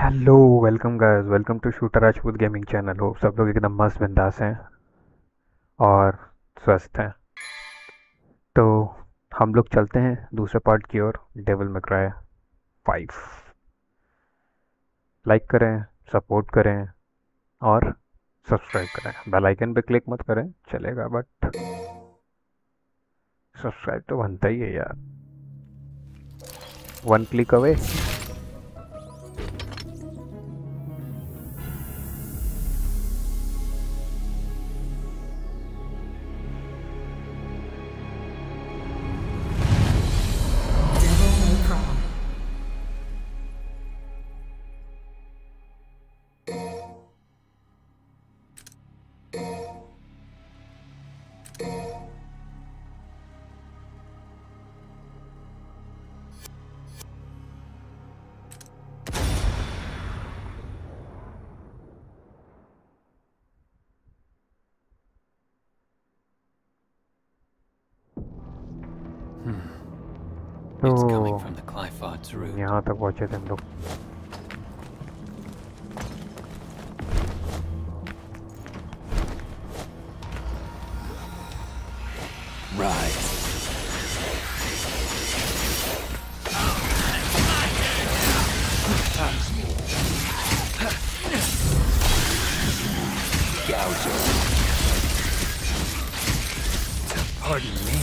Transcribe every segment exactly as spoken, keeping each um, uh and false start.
Hello welcome guys welcome to shooter Rajput gaming channel. हो सब लोग एकदम मस्त बिंदास हैं और स्वस्थ हैं। तो हम लोग चलते हैं दूसरे पार्ट की ओर, Devil May Cry five. Like करें, सपोर्ट करें और सब्सक्राइब करें। बेल आइकन पे क्लिक मत करें, चलेगा, बट सब्सक्राइब तो बनता ही है यार। One click away. It's coming तो from the Clyphard's root. यहाँ तक पहुँचे थे हम लोग। Right. Gouger. Pardon me.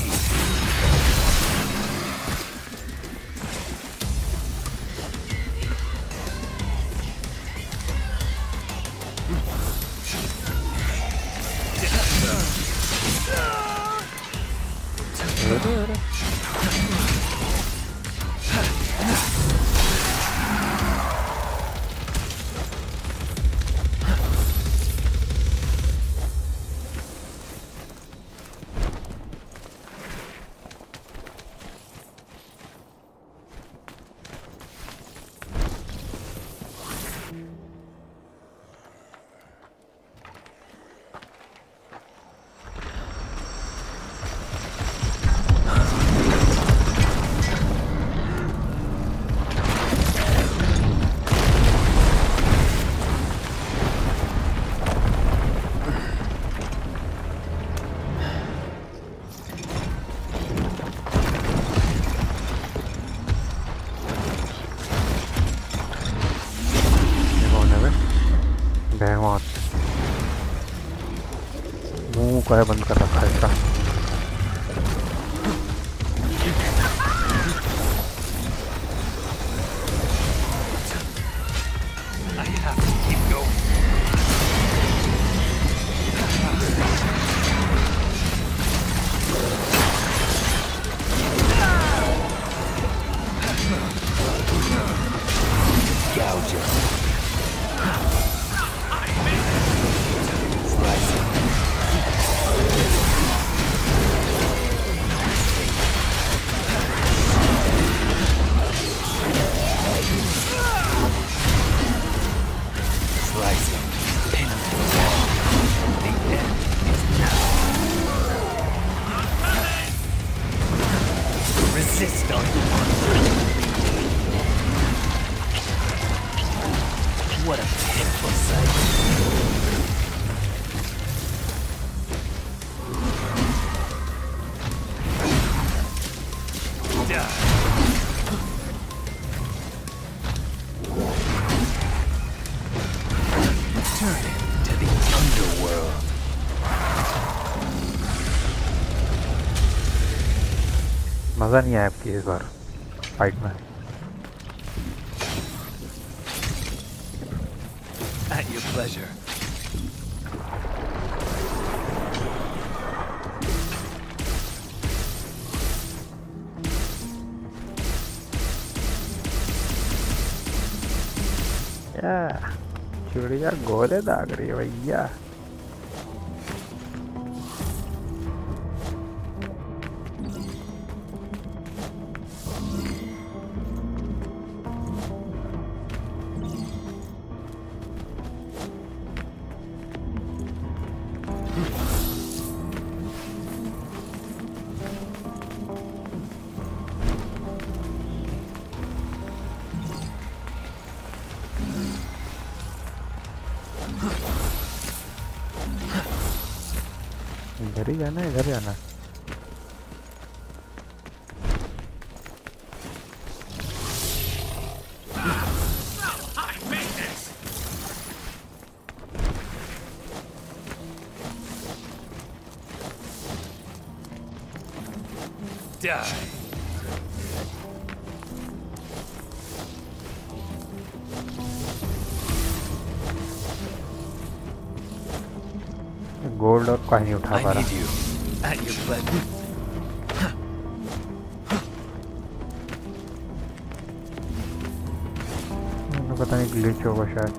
मुंह का बंद कर रखा है इसका। I have to keep going. Gouger. Slicing. Slicing. Pin the wall. The end is now. Resist on what a pitiful sight. Turn to the underworld. मज़ा नहीं आया आपकी इस बार फाइट में। At your pleasure. या चिड़िया गोले दाग रही है भैया। इधर ही जाना है, इधर जाना है। गोल्ड और कहीं नहीं उठा पा रहा। पता नहीं ग्लिच होगा शायद।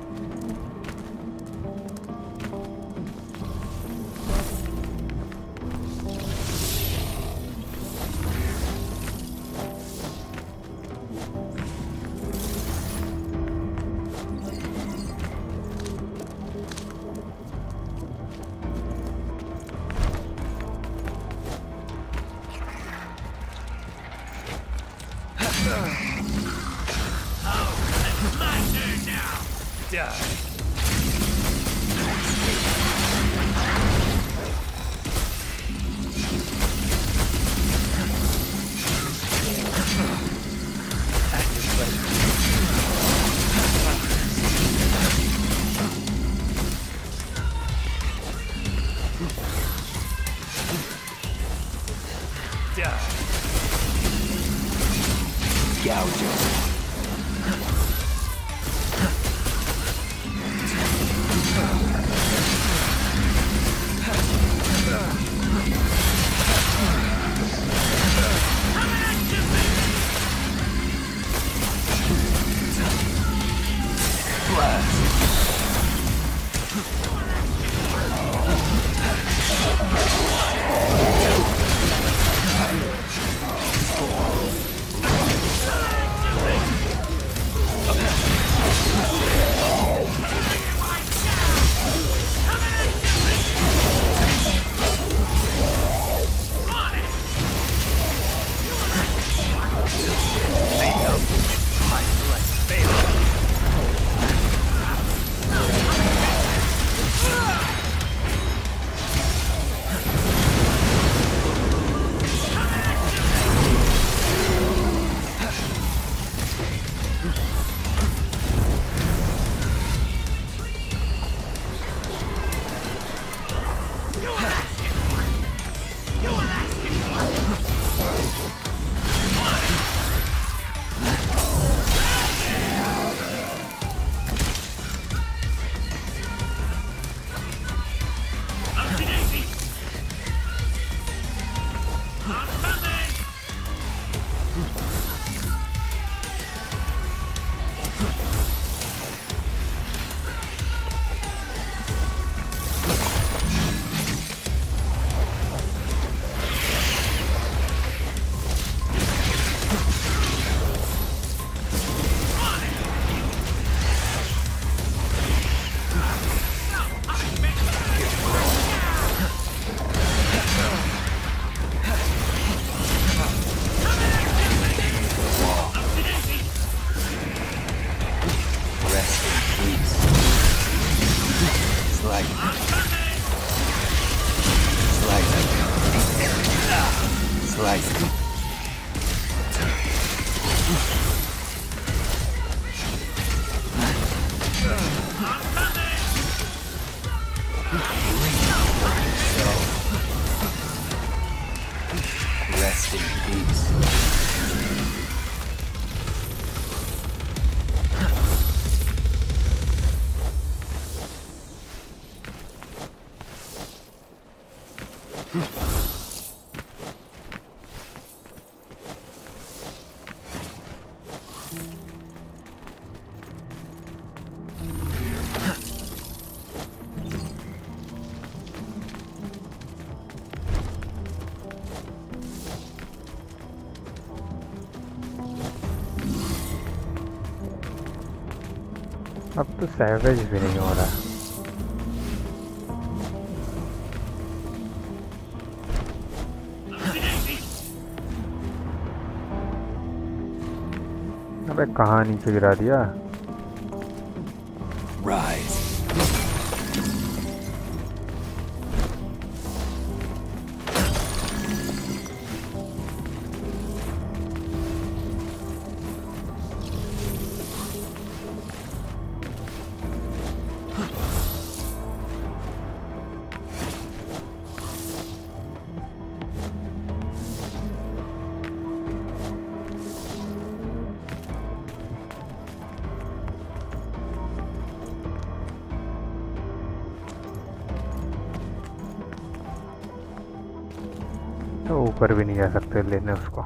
अब तो सैवेज भी नहीं हो रहा। अबे कहाँ नीचे गिरा दिया। Rise. ऊपर भी नहीं जा सकते लेने उसको।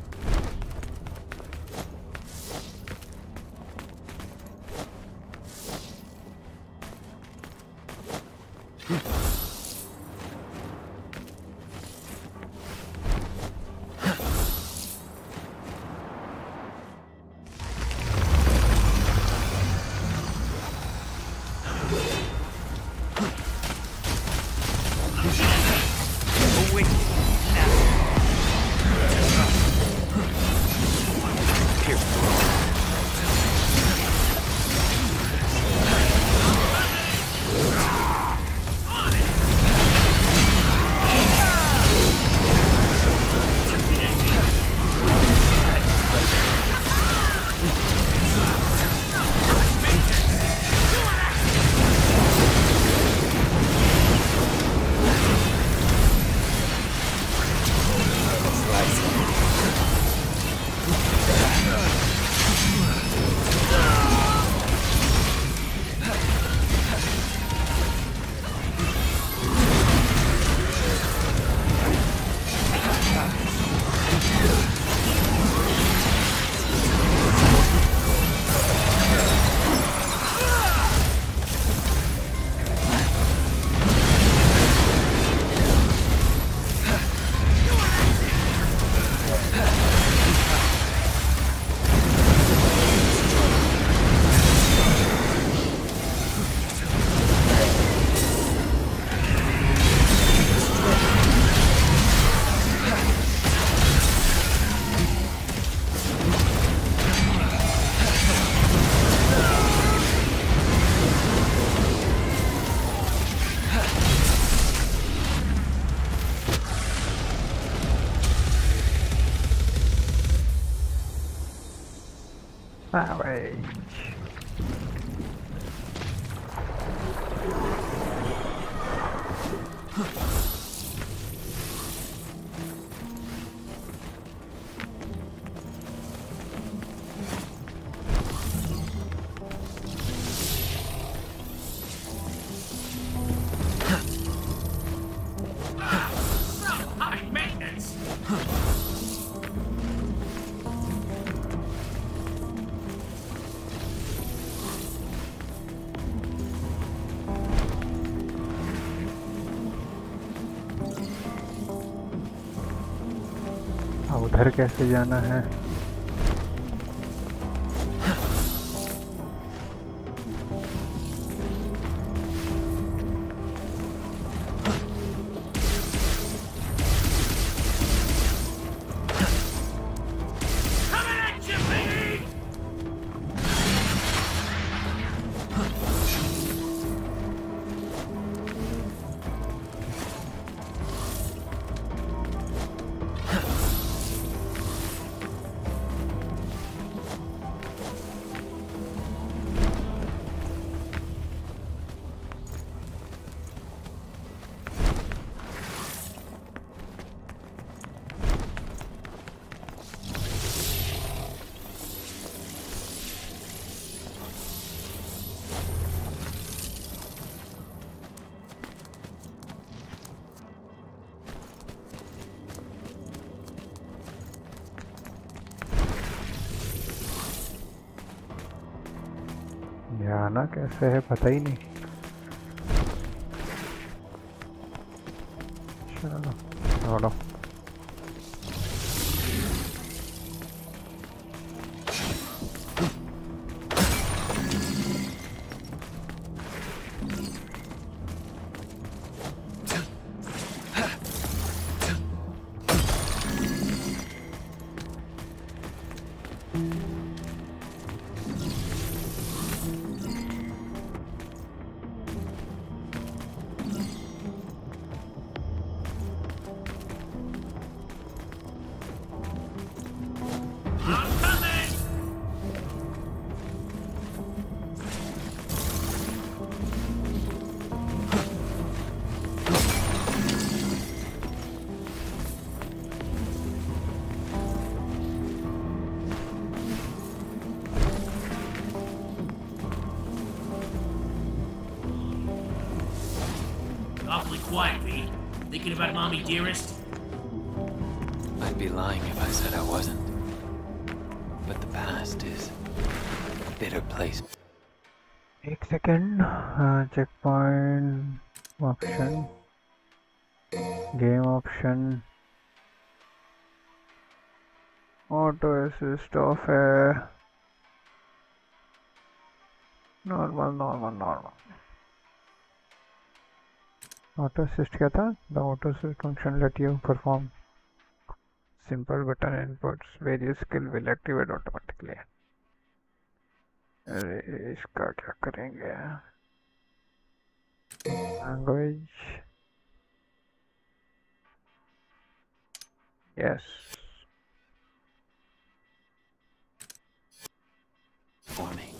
Savage. High maintenance. अब उधर कैसे जाना है? Coming at you, baby! जाना कैसे है पता ही नहीं। चलो चलो I'm coming! Awfully quiet, Pete. Thinking about mommy dearest? be lying if I said I wasn't. But the past is a bitter place. एक second. Check point option, game option, auto assist off है. Normal normal normal. Auto assist क्या था? The auto assist function let you perform simple button inputs, various skill will activate automatically. अरे इसका क्या करेंगे? Language, yes. For me.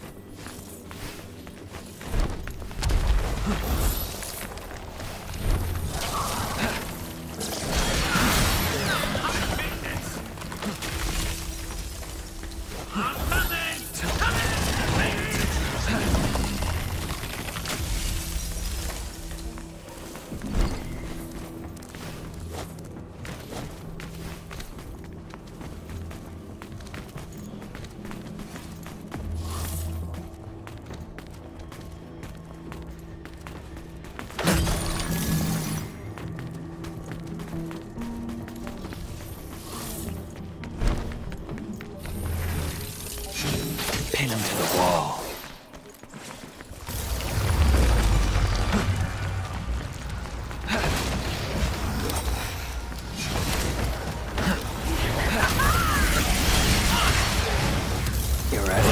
Pin him to the wall. You're ready.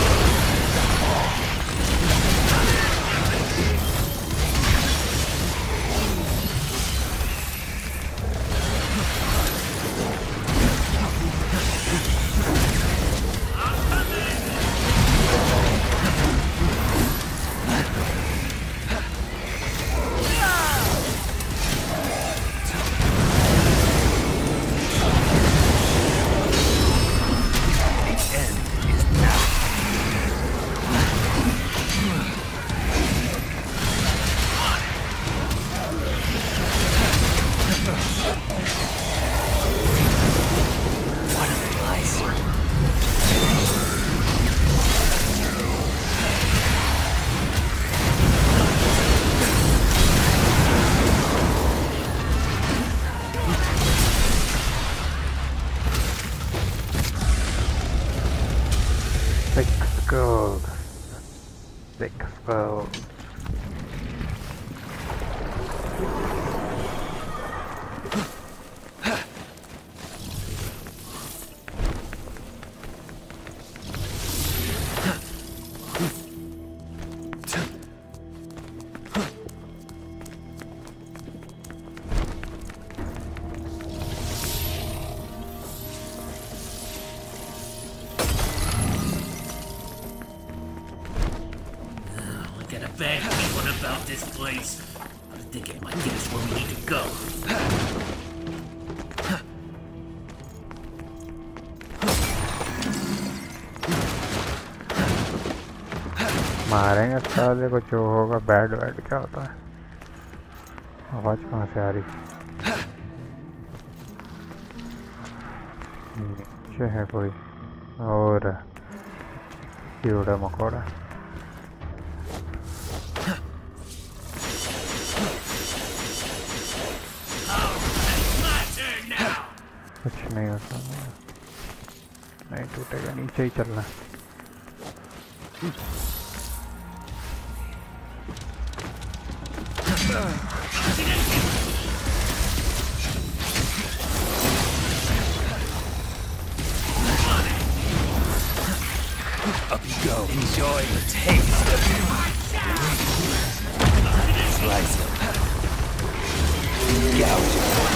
Six gold. Six gold. Bad feeling about this place. I think it might get us where we need to go. मारेंगे साले को, जो होगा bad bad क्या होता है. आवाज कहाँ से आ रही? नीचे है कोई और कीड़ा मकोड़ा. कुछ नहीं होता, नहीं टूटेगा, नीचे ही चलना. Up you go. Enjoy the taste of slice them. Gouge them.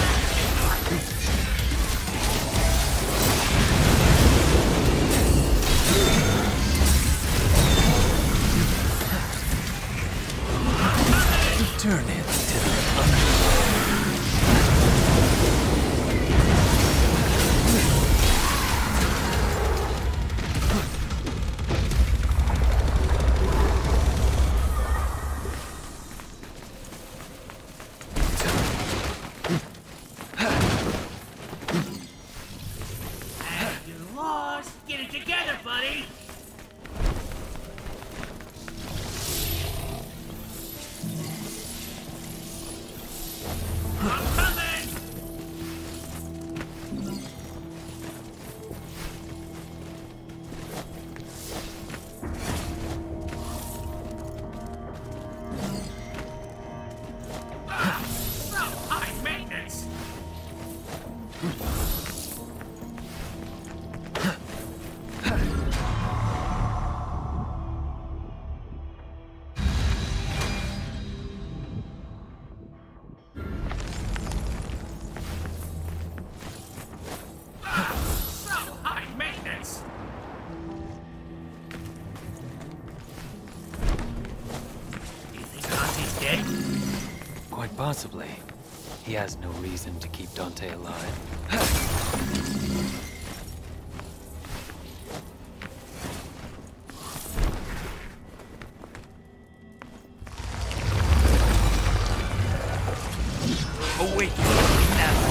Turn it to the underworld. it together, buddy! I'm coming! Ah, so high maintenance! Possibly. He has no reason to keep Dante alive. Oh wait, now.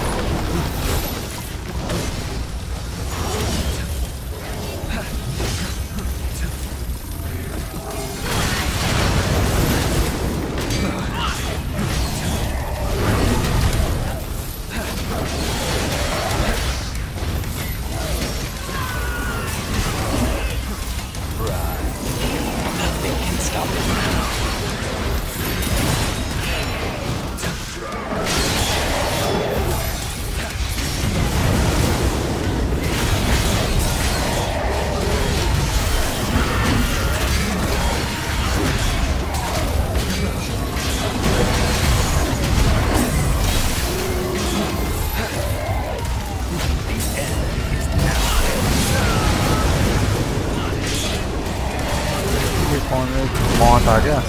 मौत आ गया।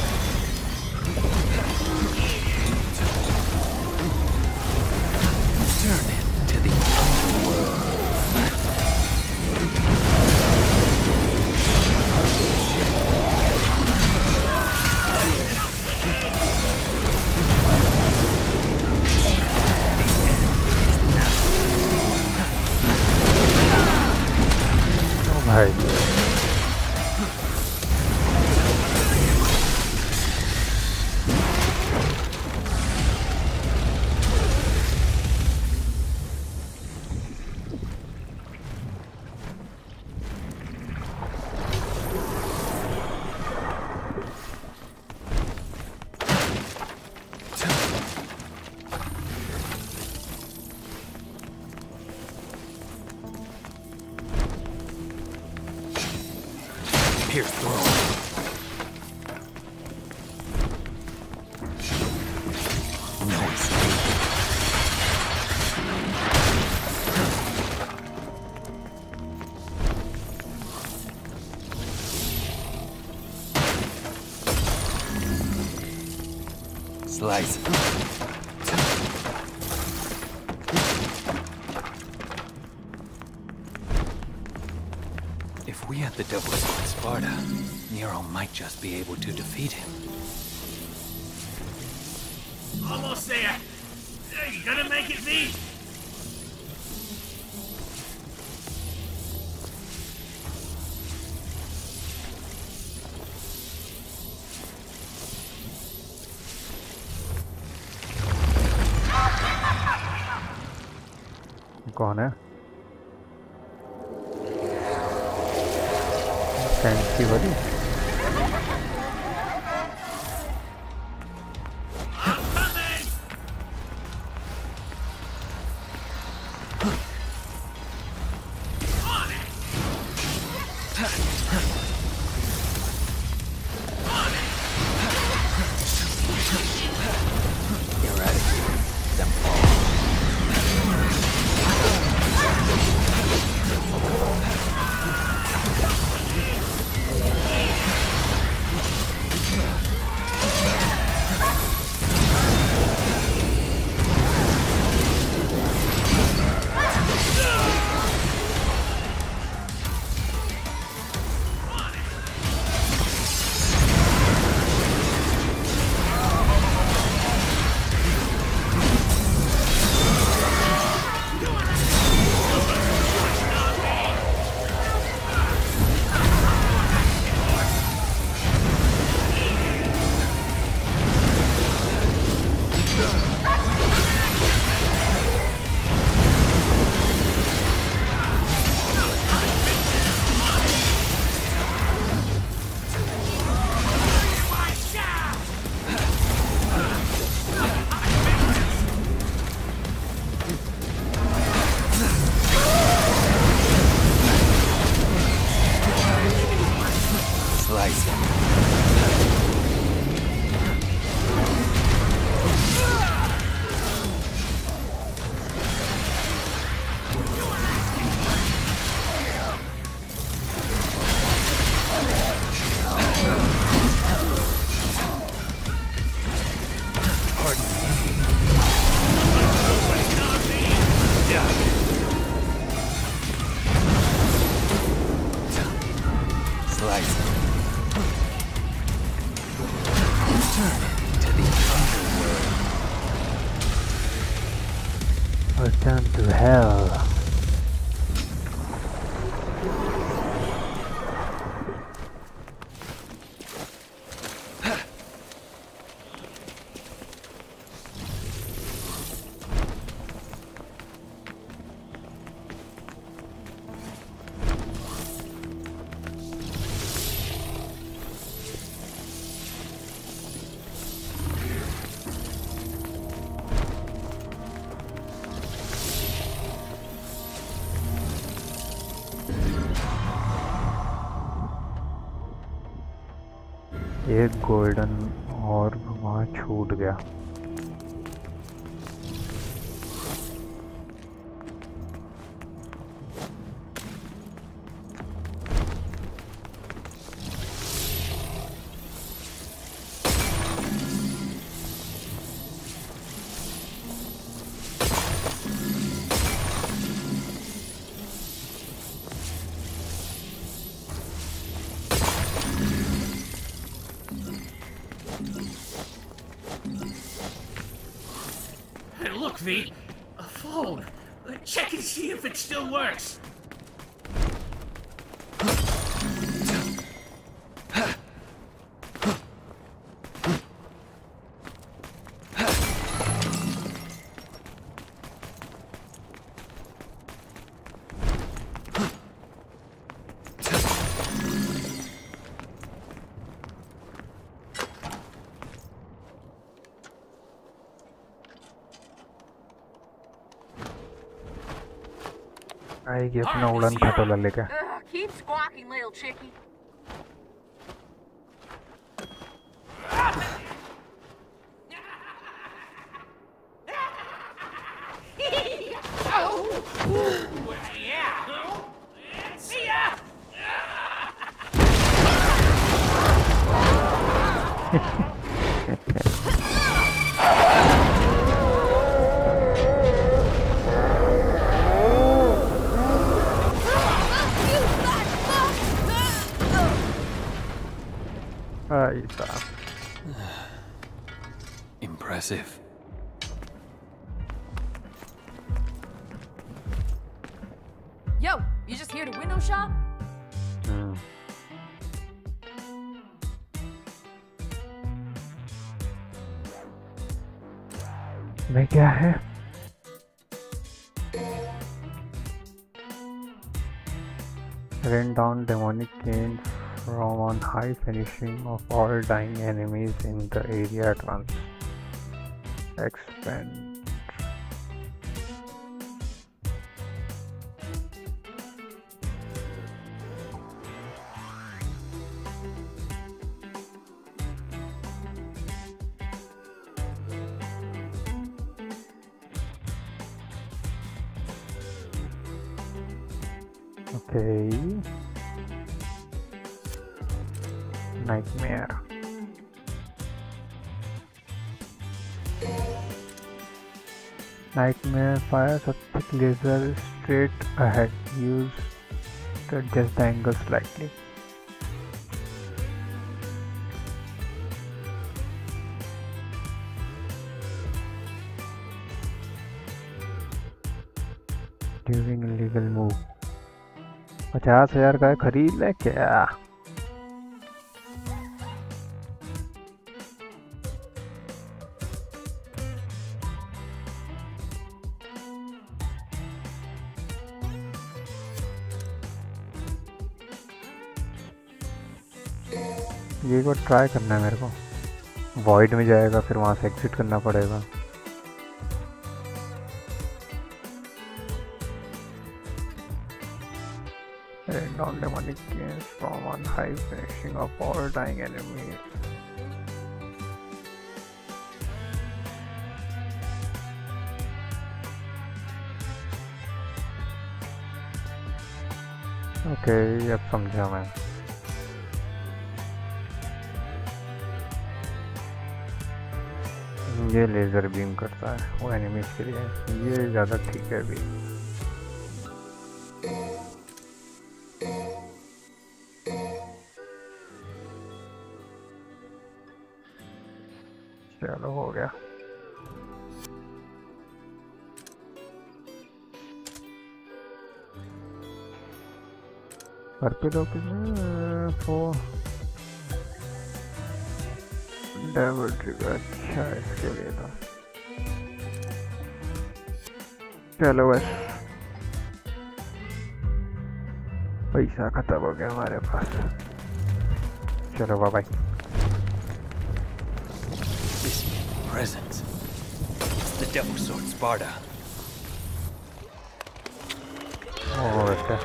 भाई Pierce through. No escape. Slice. If we had the double sword Sparta, Nero might just be able to defeat him. Almost there. Hey, you gonna make it, V? कौन है? Fancy वाली? Urizen. Return to the underworld. Return to hell. एक golden और वहाँ छूट गया। Hey, look, V. A phone. Check and see if it still works. आएगी अपना उड़न खटोला लेके। Ugh, keep squawking, little chickie. Impressive. Yo, you just here to window shop? हम्म मैं क्या है? Rain down demonic cane from on high, finishing of all dying enemies in the area at once. Expand. Okay. Nightmare. Nightmare fires a thick laser straight ahead. Use to adjust the angle slightly. During illegal move. पचास हजार का खरीद ले क्या? ये को try करना है मेरे को। वॉइड में जाएगा फिर वहां से एग्जिट करना पड़ेगा। Rain down demonic games from on high, finishing up all dying enemies. Okay okay, अब समझा मैं। ये लेज़र बीम करता है वो एनिमीज के लिए, ये ज़्यादा ठीक है अभी। चलो हो गया। पर्पल फोर डबल ट्रिगर, अच्छा इसके लिए था। चलो बस पैसा खत्म हो गया हमारे पास। चलो bye bye. This presence. It's the Devil Sword Sparta. Oh, okay.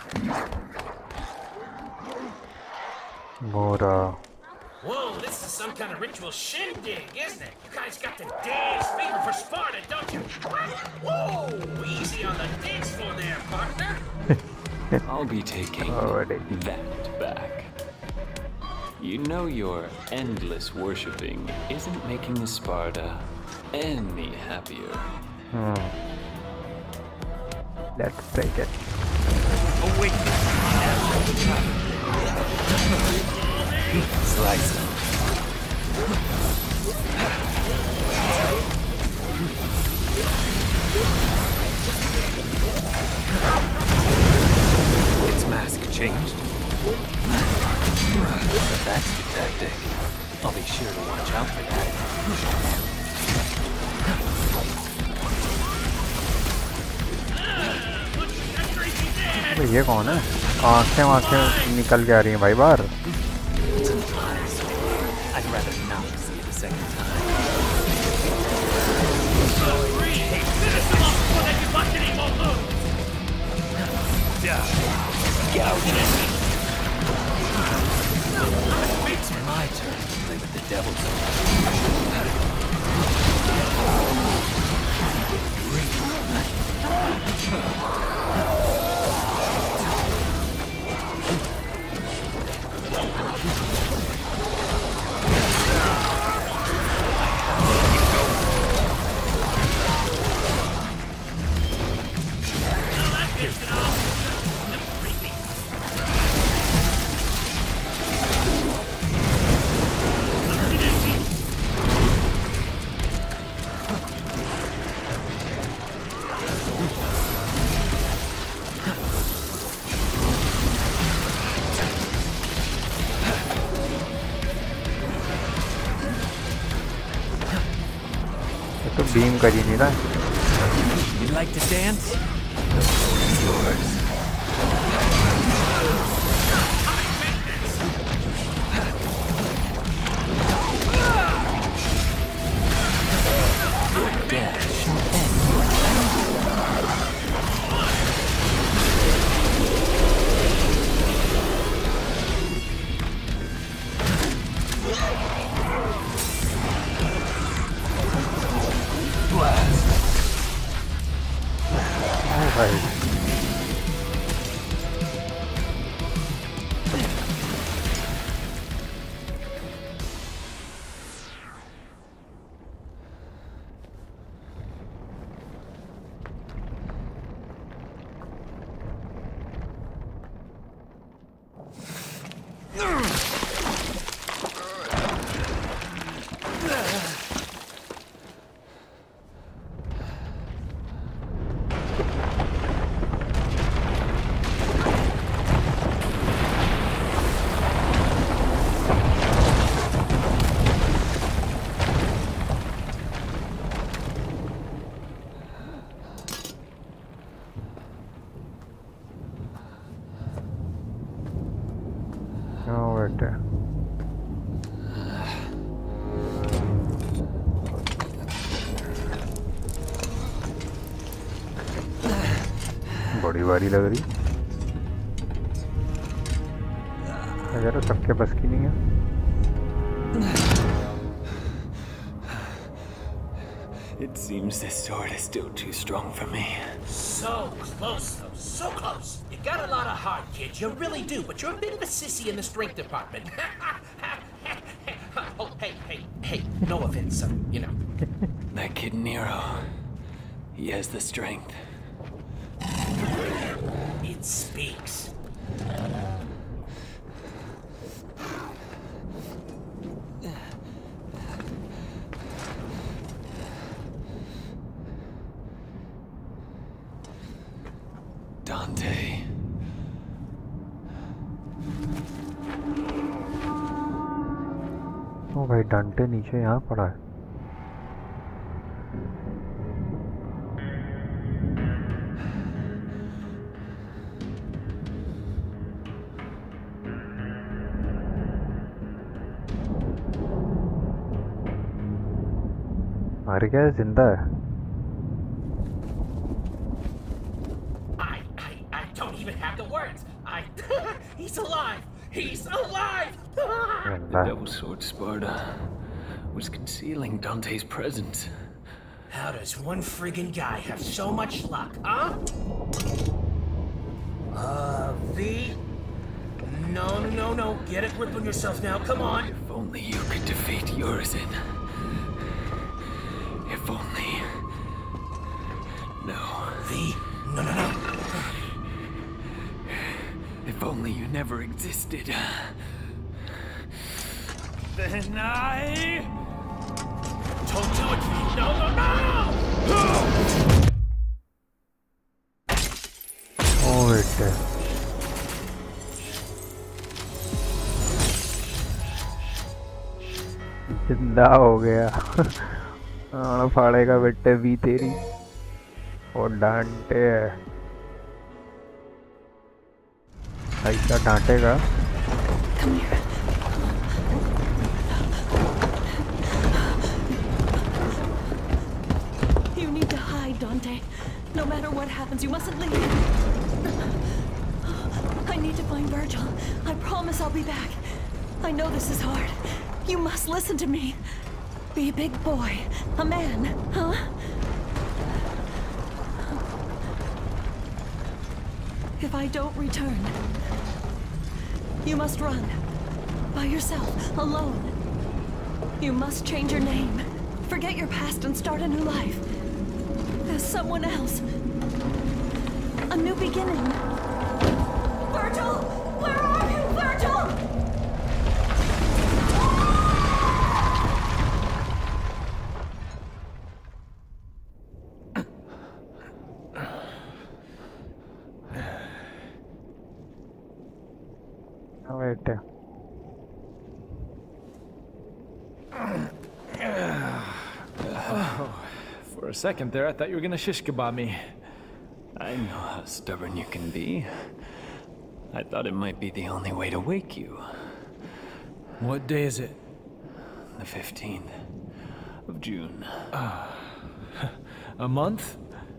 More, uh... Whoa, this is some kind of ritual shindig, isn't it? You guys got the dance fever for Sparta, don't you? Whoa, easy on the dance floor there, partner. I'll be taking Already. that back. You know your endless worshipping isn't making Sparta any happier. Hmm. Let's take it. Awaken. Slice them. Its mask changed. That's the tactic. I'll be sure to watch out for that. तो ये कौन है? आंखें आंखें निकल के आ रही हैं भाई बाहर। I'd rather not see it a second time. It's my turn to play with the devil's तो बीम कर ही नहीं रहा। You'd like to dance? The floor is yours. Your death shall end your blast. Oh भाई बड़ी भारी लग रही। अगर सबके बस की नहीं है। It seems this sword is still too strong for me. So close, though. So close. You got a lot of heart, kid. You really do. But you're a bit of a sissy in the strength department. Oh, hey, hey, hey. No offense, son. You know. That kid Nero. He has the strength. It speaks. भाई डांटे नीचे यहाँ पड़ा है। मर गया है, जिंदा है? I, I, I don't even have the words. I, he's alive. He's alive. The Devil's Sword Sparta was concealing Dante's presence. How does one friggin' guy have so much luck, huh? Uh, V? No, no, no, no. Get a grip on yourself now. Come on. If only you could defeat Urizen. If only... No. V? No, no, no. If only you never existed. Then I... Don't do it, V. No, no, no! Oh, बेटे जिंदा हो गया। आना फाड़ेगा बेटे भी तेरी। और डांटे है, ऐसा डांटेगा। Come here. You need to hide, Dante. No matter what happens, you mustn't leave. I need to find Virgil. I promise I'll be back. I know this is hard. You must listen to me. Be a big boy. A man, huh? If I don't return, you must run. By yourself, alone. You must change your name. Forget your past and start a new life. As someone else. A new beginning. Virgil! Where are you, Virgil? बेटे For a second there, I thought you were gonna shish kebab me. I know how stubborn you can be. I thought it might be the only way to wake you. What day is it? The fifteenth of June. A month?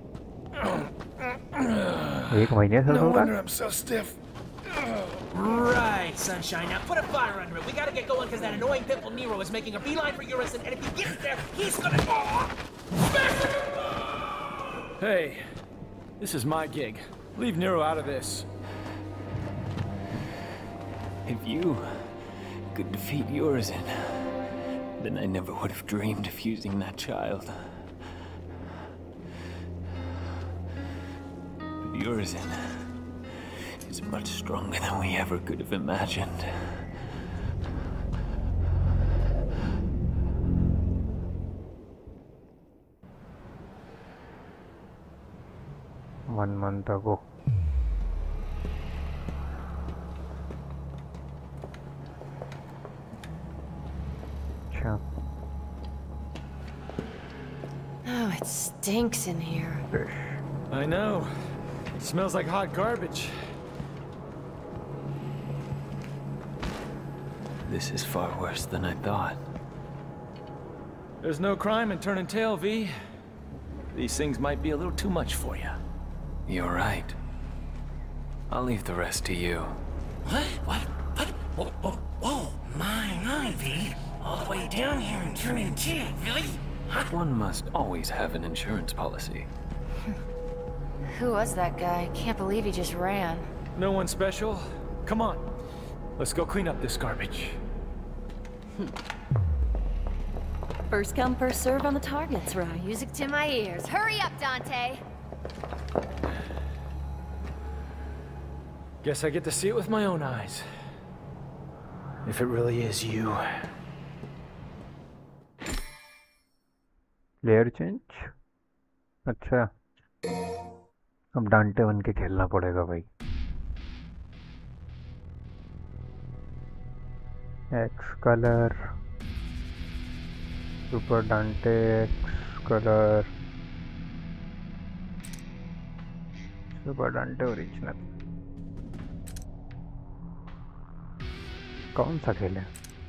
एक महीने से No होगा। wonder I'm so stiff. Right, Sunshine. Now put a fire under it. We gotta get going because that annoying pimple Nero is making a beeline for Urizen, and if he gets there, he's gonna... Hey, this is my gig. Leave Nero out of this. If you could defeat Urizen, then I never would have dreamed of using that child. But Urizen is much stronger than we ever could have imagined. One month ago. Sure. Oh, it stinks in here. Fish. I know. It smells like hot garbage. This is far worse than I thought. There's no crime in turning tail, V. These things might be a little too much for you. You're right. I'll leave the rest to you. What? What? What? Whoa, whoa, whoa. My, my, V. All the way down here and turning tail, really? Huh? One must always have an insurance policy. Who was that guy? Can't believe he just ran. No one special? Come on. Let's go clean up this garbage. First come, first serve on the targets, right? Music to my ears. Hurry up, Dante! Guess I get to see it with my own eyes. If it really is you. Layer change. अच्छा, अब Dante बन के खेलना पड़ेगा भाई। X colour super Dante X colour, super Dante original. कौन सा खेले?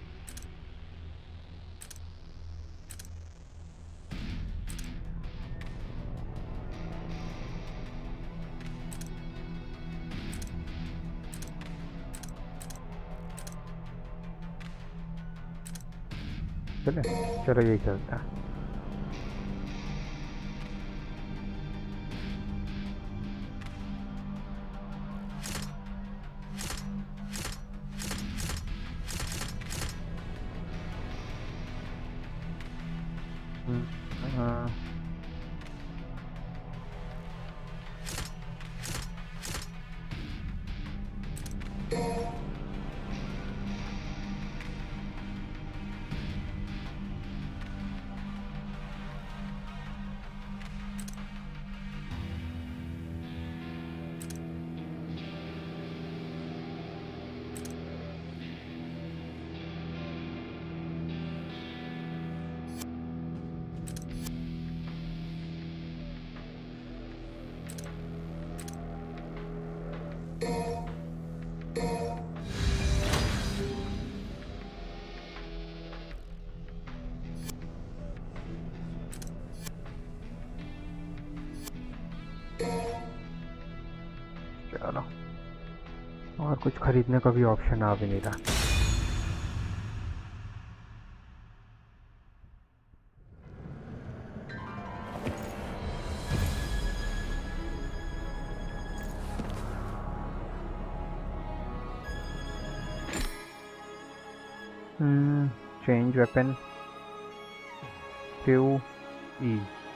चले चलो यही चलता है। हाँ चलो, और कुछ खरीदने का भी ऑप्शन आ भी नहीं रहा। Hmm, change weapon, Q E.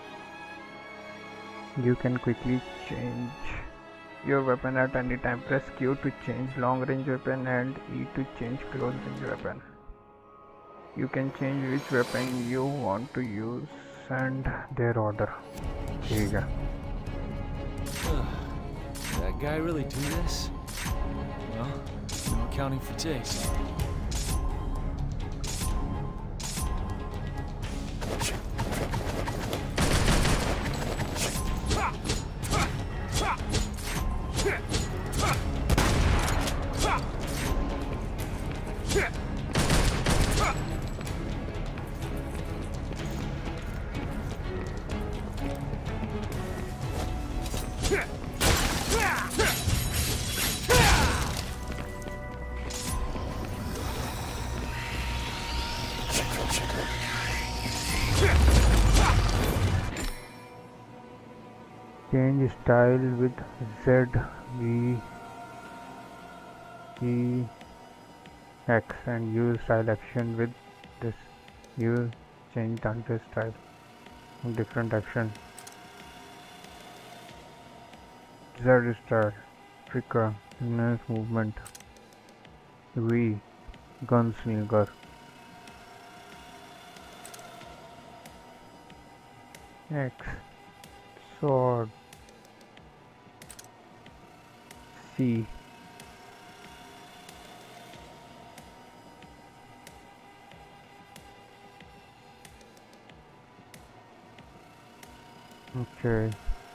You can quickly change your weapon at any time. Press Q to change long range weapon and E to change close range weapon. You can change which weapon you want to use and their order. ठीक है। That guy really do this? Well, no accounting for taste. Change style with Z, V, E, X and use style action with this. Use change Dante style. Different action. Z style. Trigger. Nice movement. V. Gunslinger. X. Sword. C. Okay.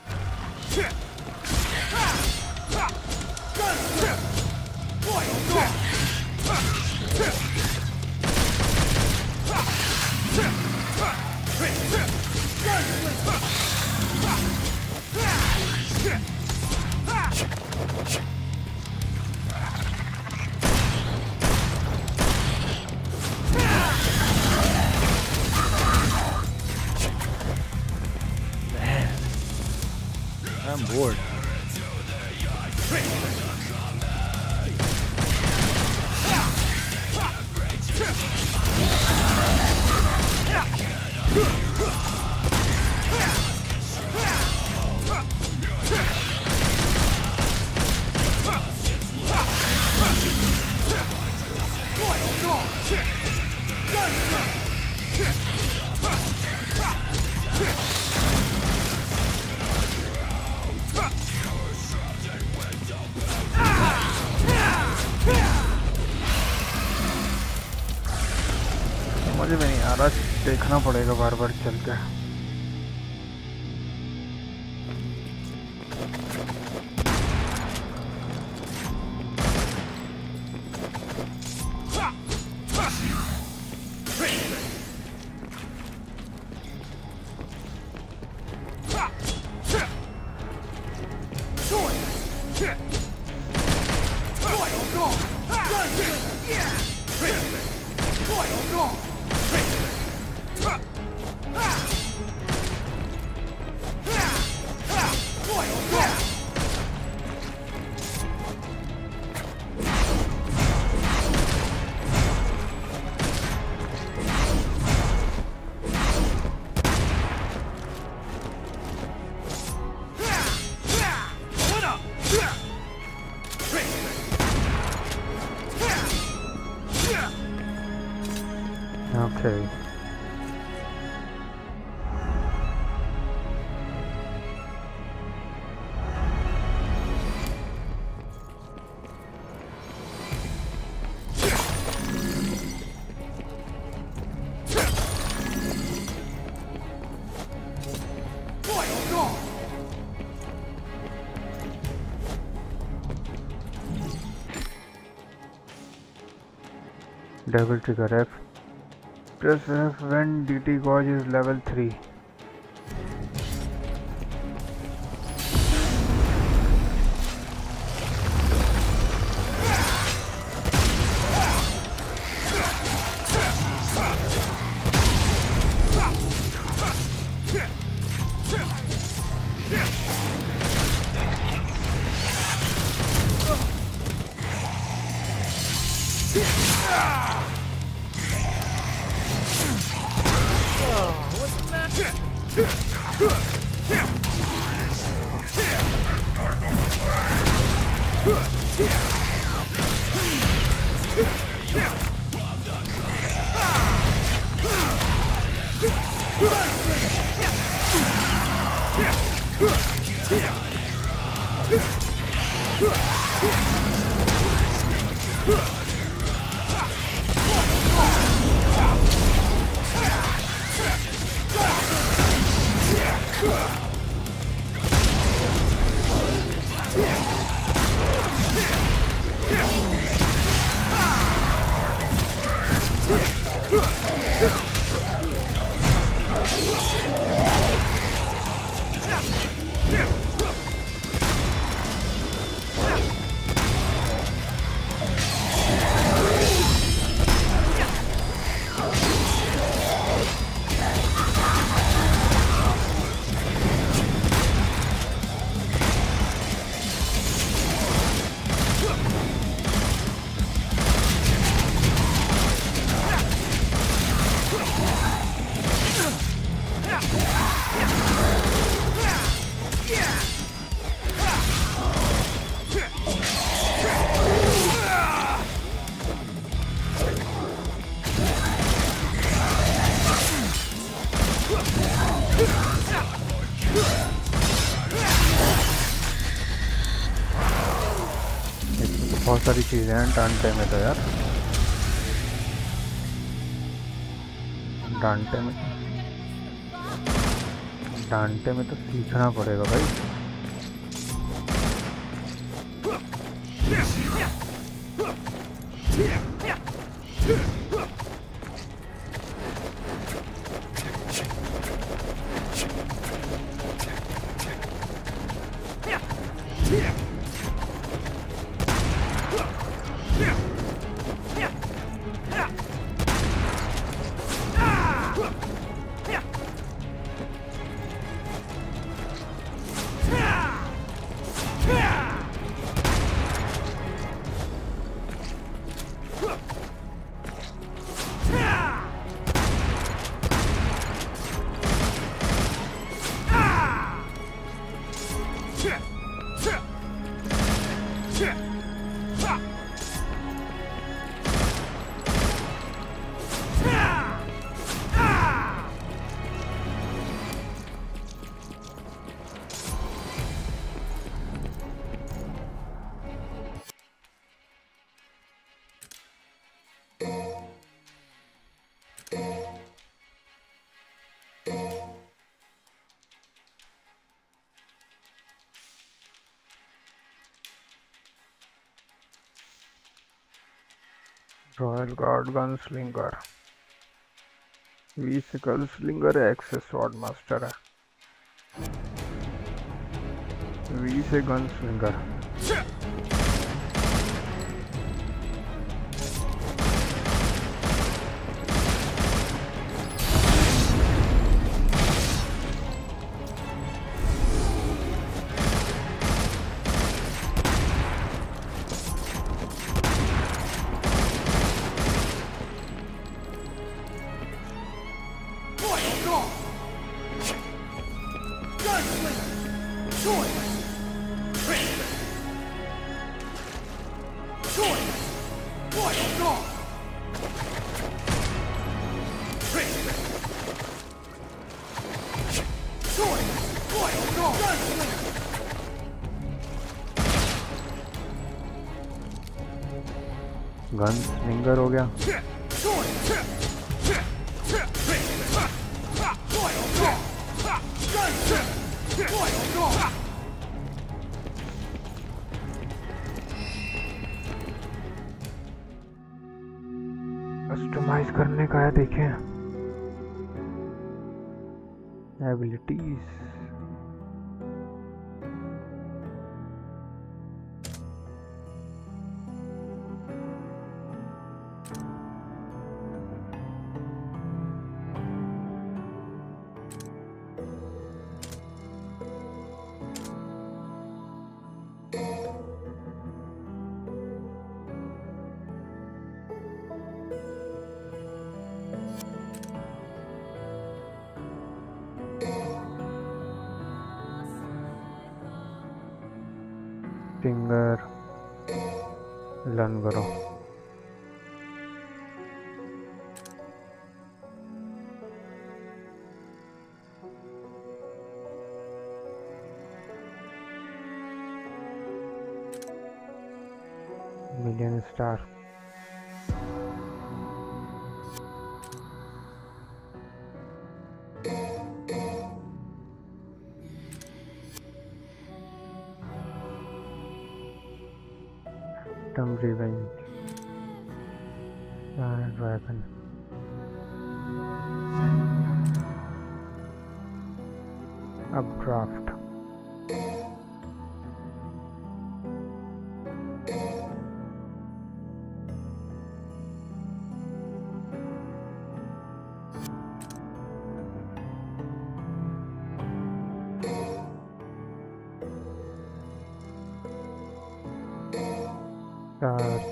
I'm bored. समझ में नहीं आ रहा देखना पड़ेगा बार बार चल के। Okay. Double trigger F. Press F when D T gauge is level three. बहुत सारी चीज़ें हैं डांटे में तो यार। डांटे में डांटे में तो सीखना पड़ेगा भाई। Royal guard gunslinger, V से गन स्लिंगर है, एक्स से स्वॉर्ड मास्टर है, वी से गन स्लिंगर। गन स्लिंगर हो गया। कस्टमाइज करने का है, देखें एबिलिटीज। फिंगर लर्न करो। Million star. Some revenge. Giant dragon. Updraft. Charge.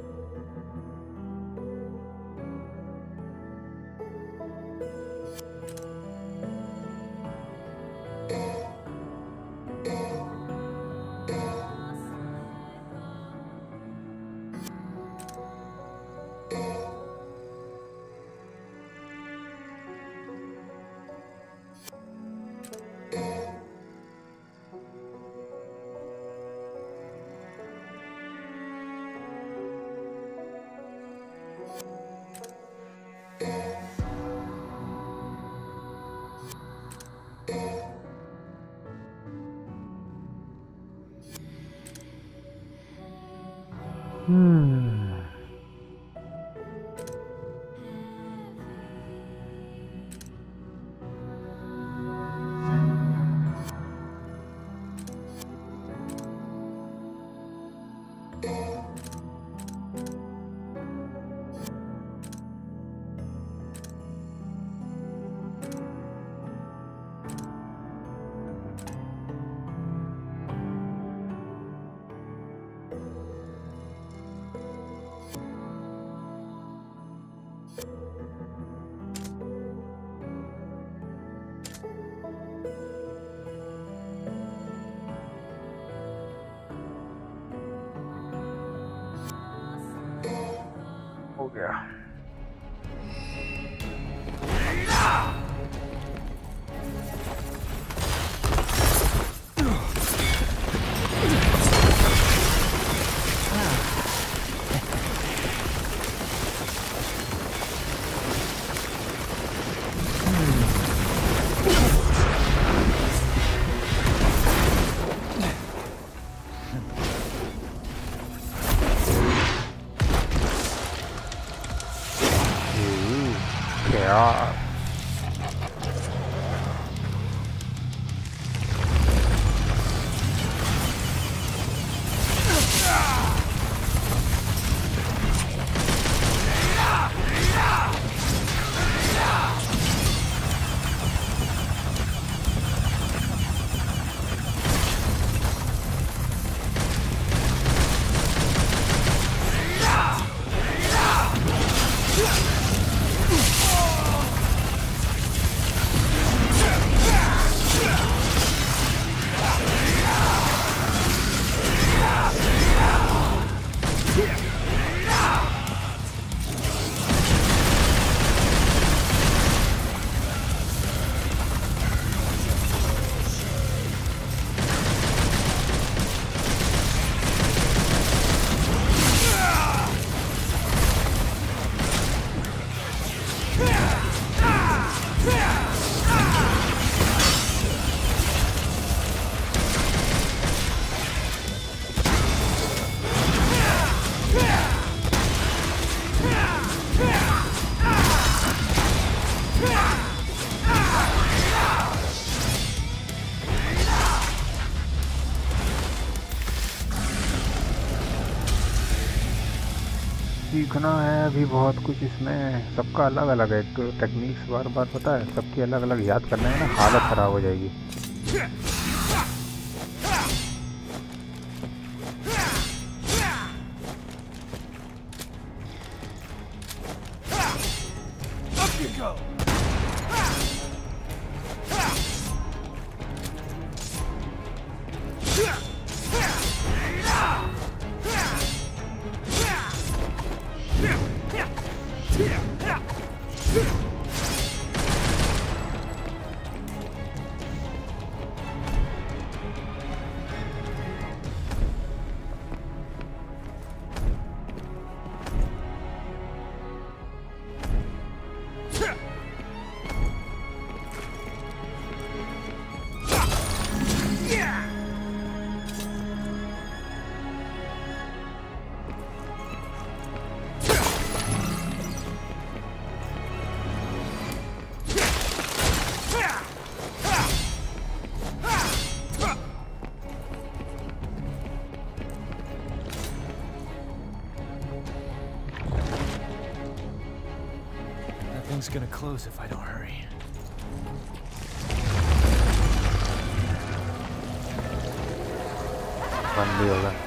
Hmm. हो गया। यार। सीखना है अभी बहुत कुछ इसमें, सबका अलग अलग है। तो टेक्निक्स बार बार पता है सबकी अलग अलग, याद करने में ना हालत ख़राब हो जाएगी। Thing's gonna close if I don't hurry. बंद भी होगा।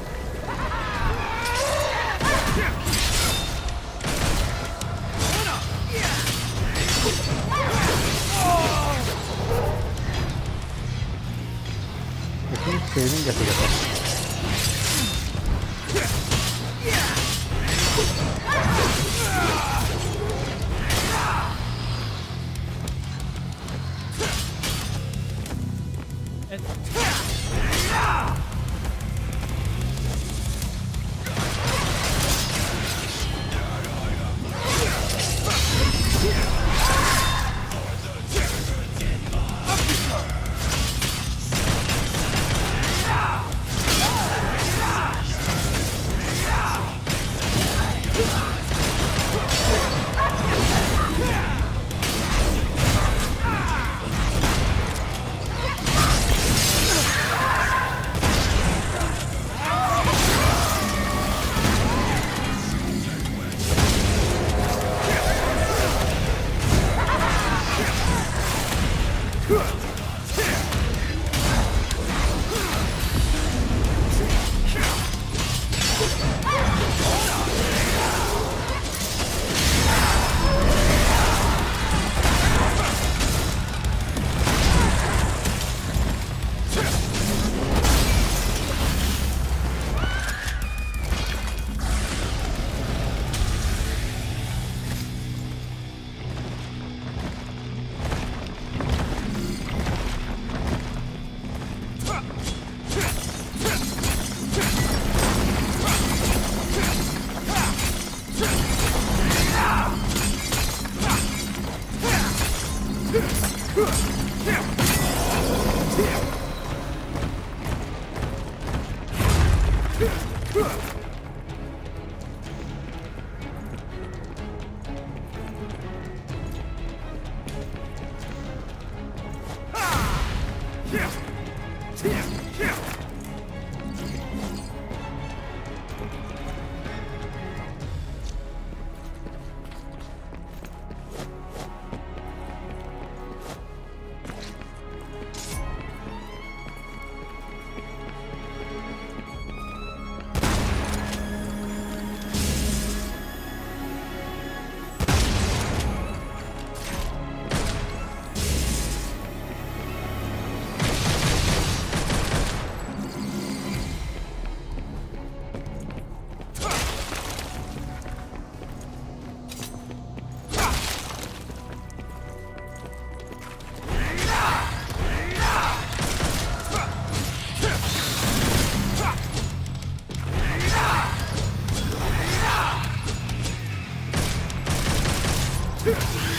लेकिन सेविंग कैसे करता है?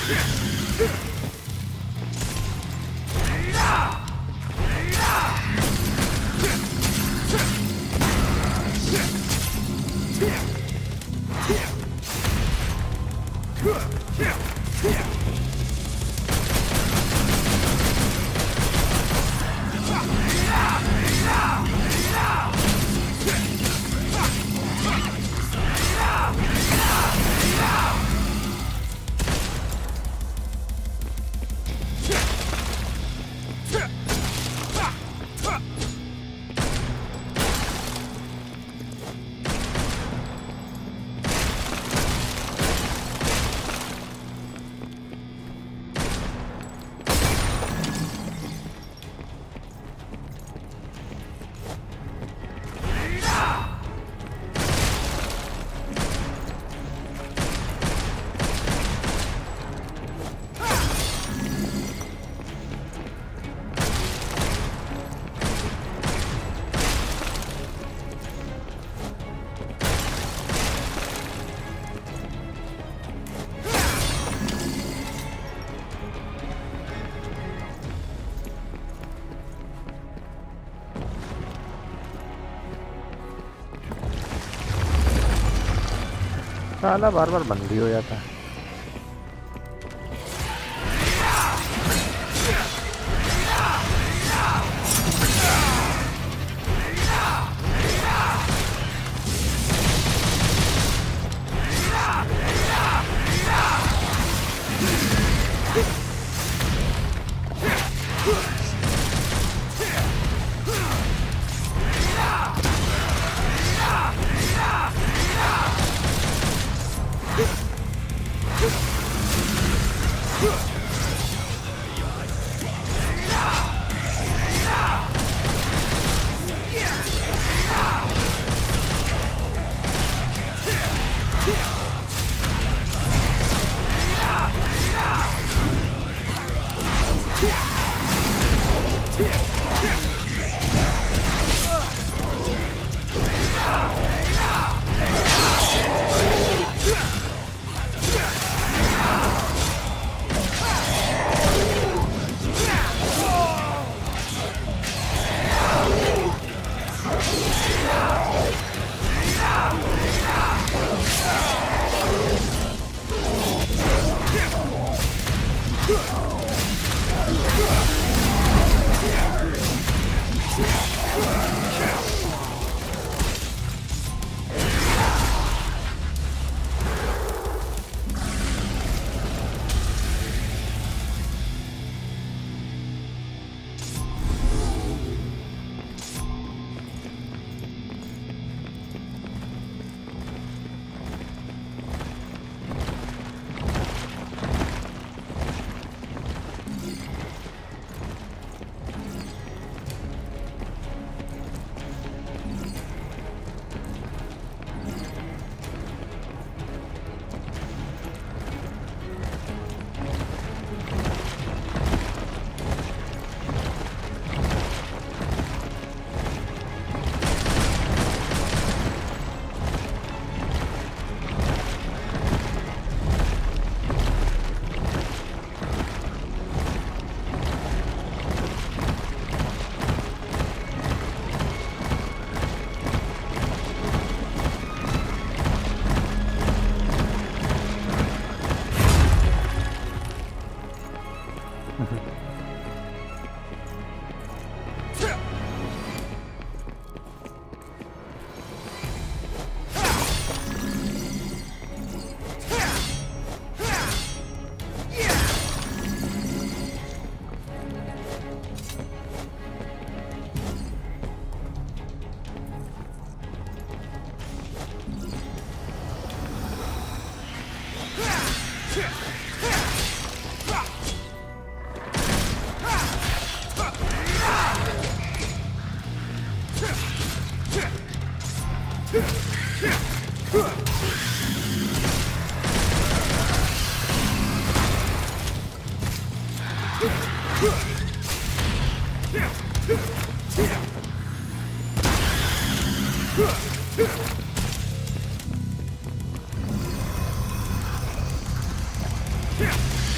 साला बार बार बंदी हो जाता है।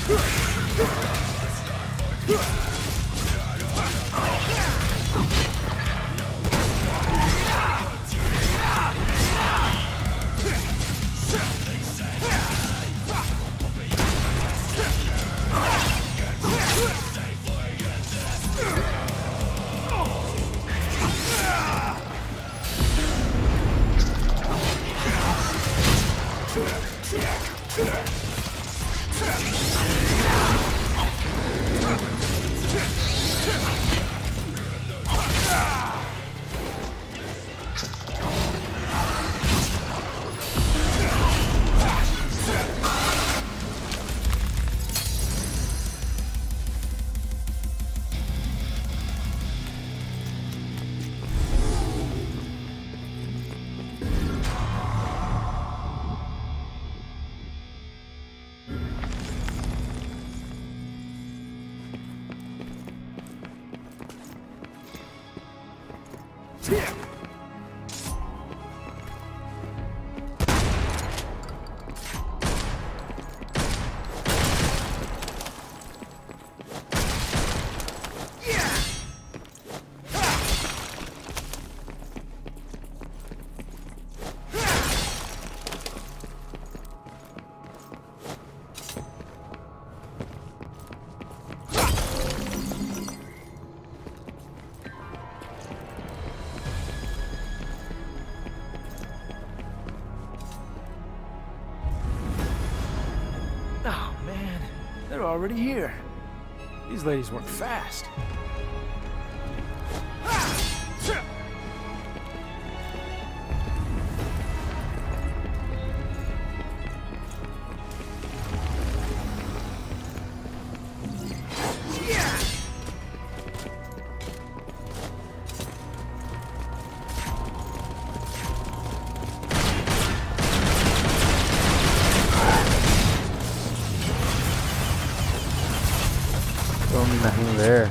They're already here. These ladies work fast. Nothing there.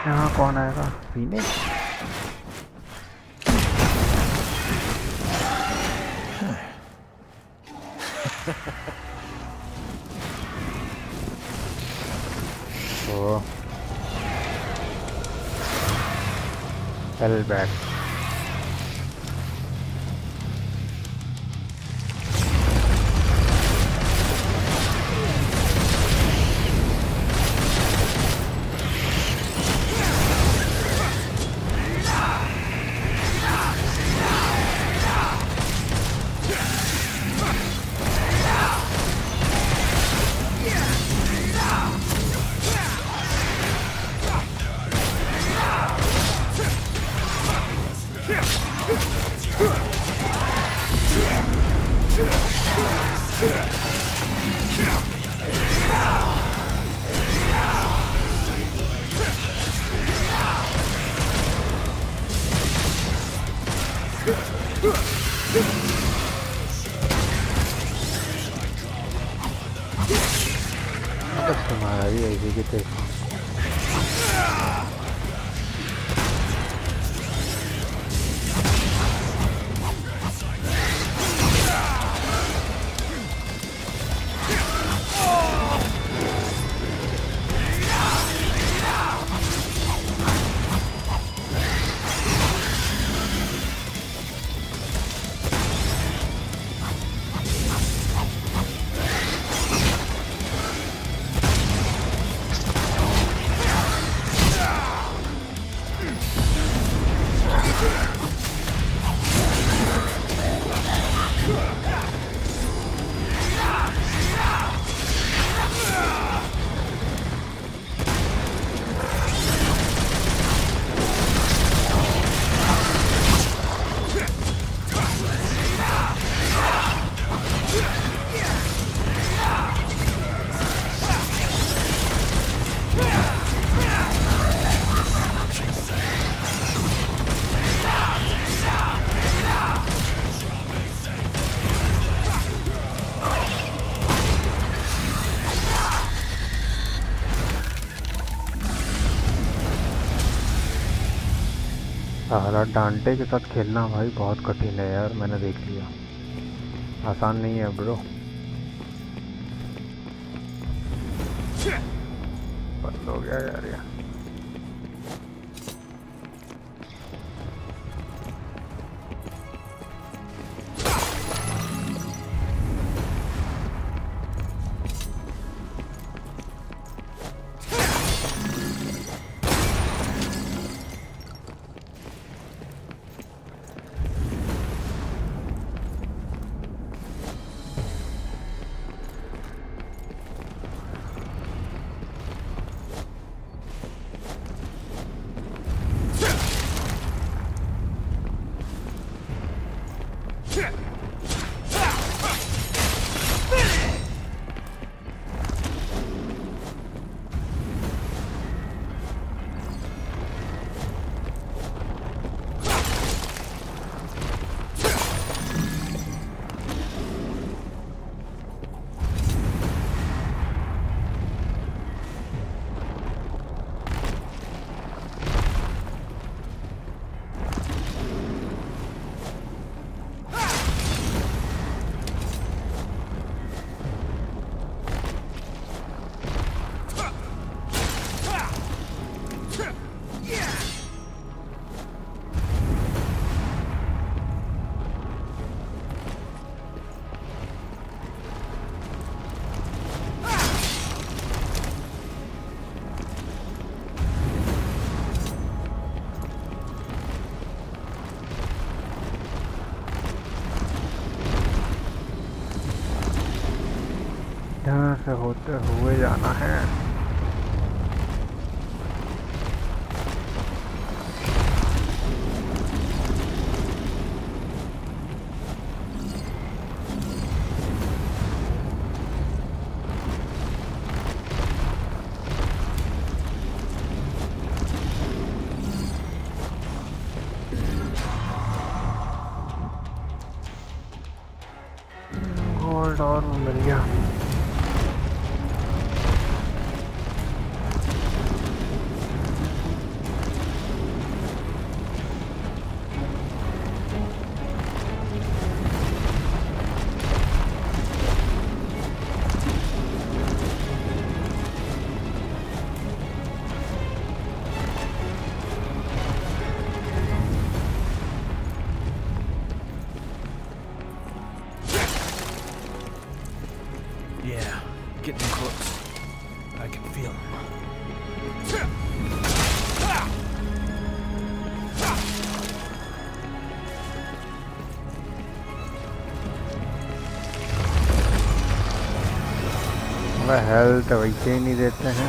यहाँ कौन आएगा? फीनिक्स? Oh Fell back. बस तुम्हारा भी ऐसे की तैसे। साला डांटे के साथ खेलना भाई बहुत कठिन है यार, मैंने देख लिया, आसान नहीं है ब्रो। बंद हो गया यार ये। यहाँ से होते हुए जाना है। गोल्ड और मिल गया। वह हेल्थ वैसे ही नहीं देते हैं।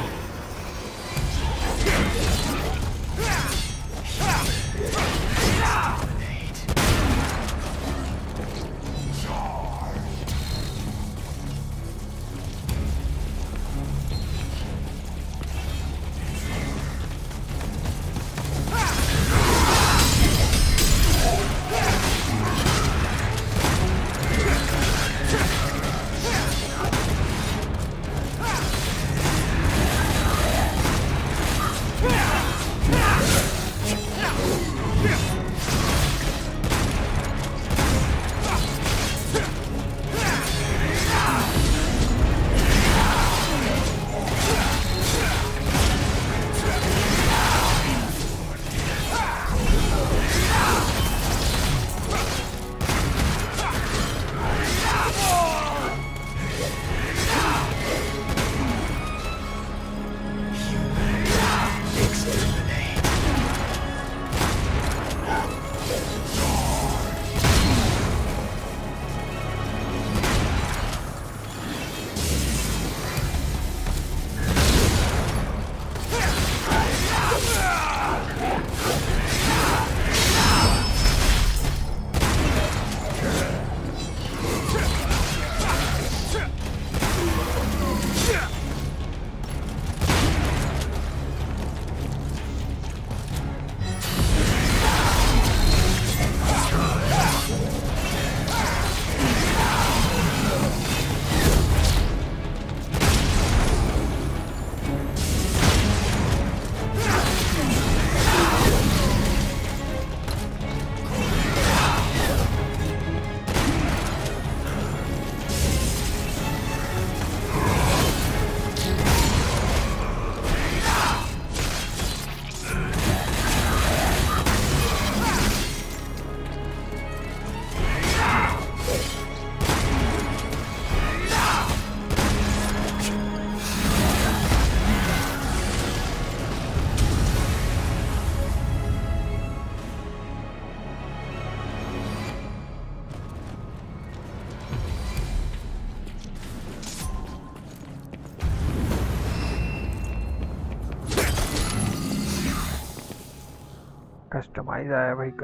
कस्टमाइज आया भाई,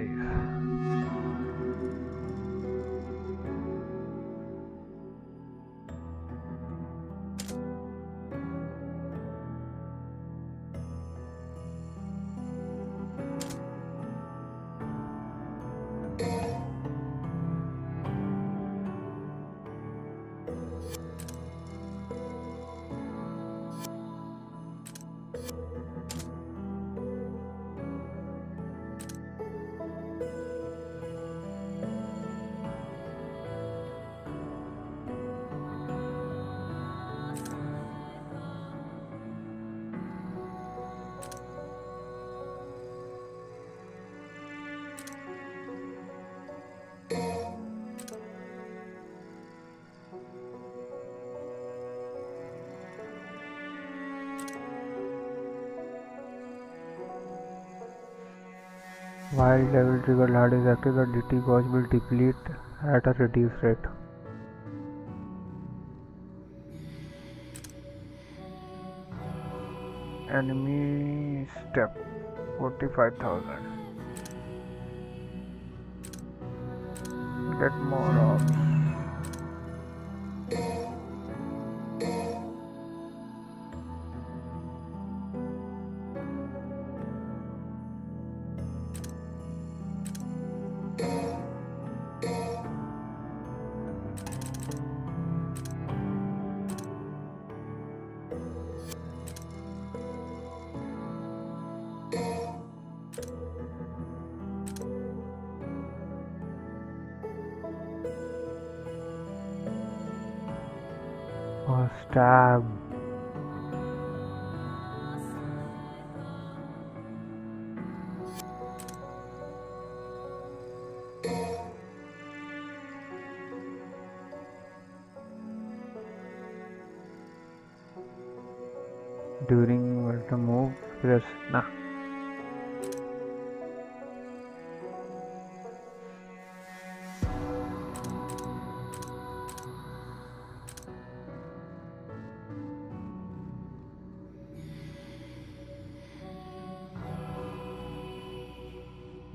customise. While level trigger hard is active, the D T gauge will deplete at a reduced rate. Enemy step forty-five thousand. Get more orbs. Oh, stab. During the move, press nah.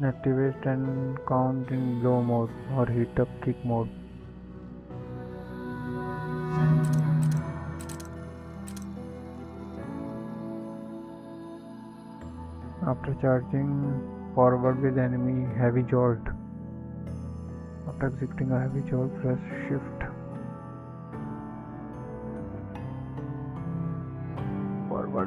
Activate ten count in blow mode or heat up kick mode. After charging forward with enemy heavy jolt. After executing a heavy jolt, press shift forward.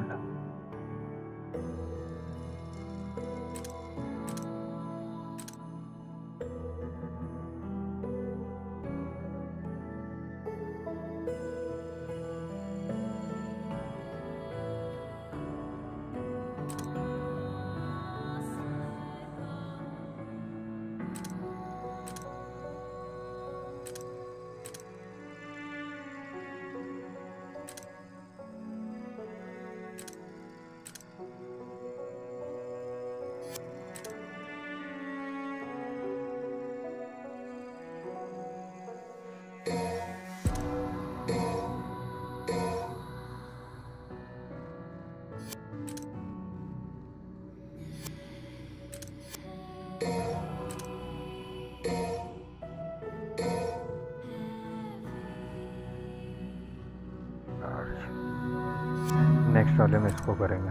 Next वाले में इसको करेंगे।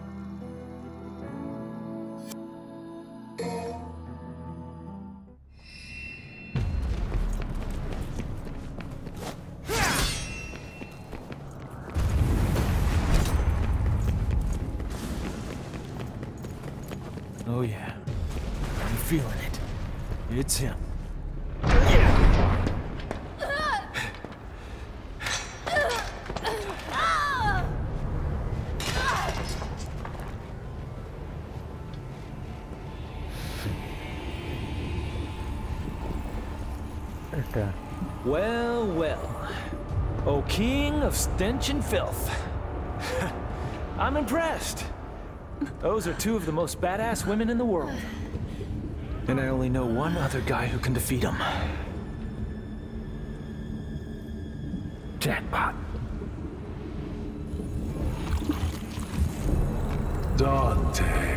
Oh yeah, I'm feeling it. It's him. Well, well. O king of stench and filth. I'm impressed. Those are two of the most badass women in the world. And I only know one other guy who can defeat them. Jackpot. Dante.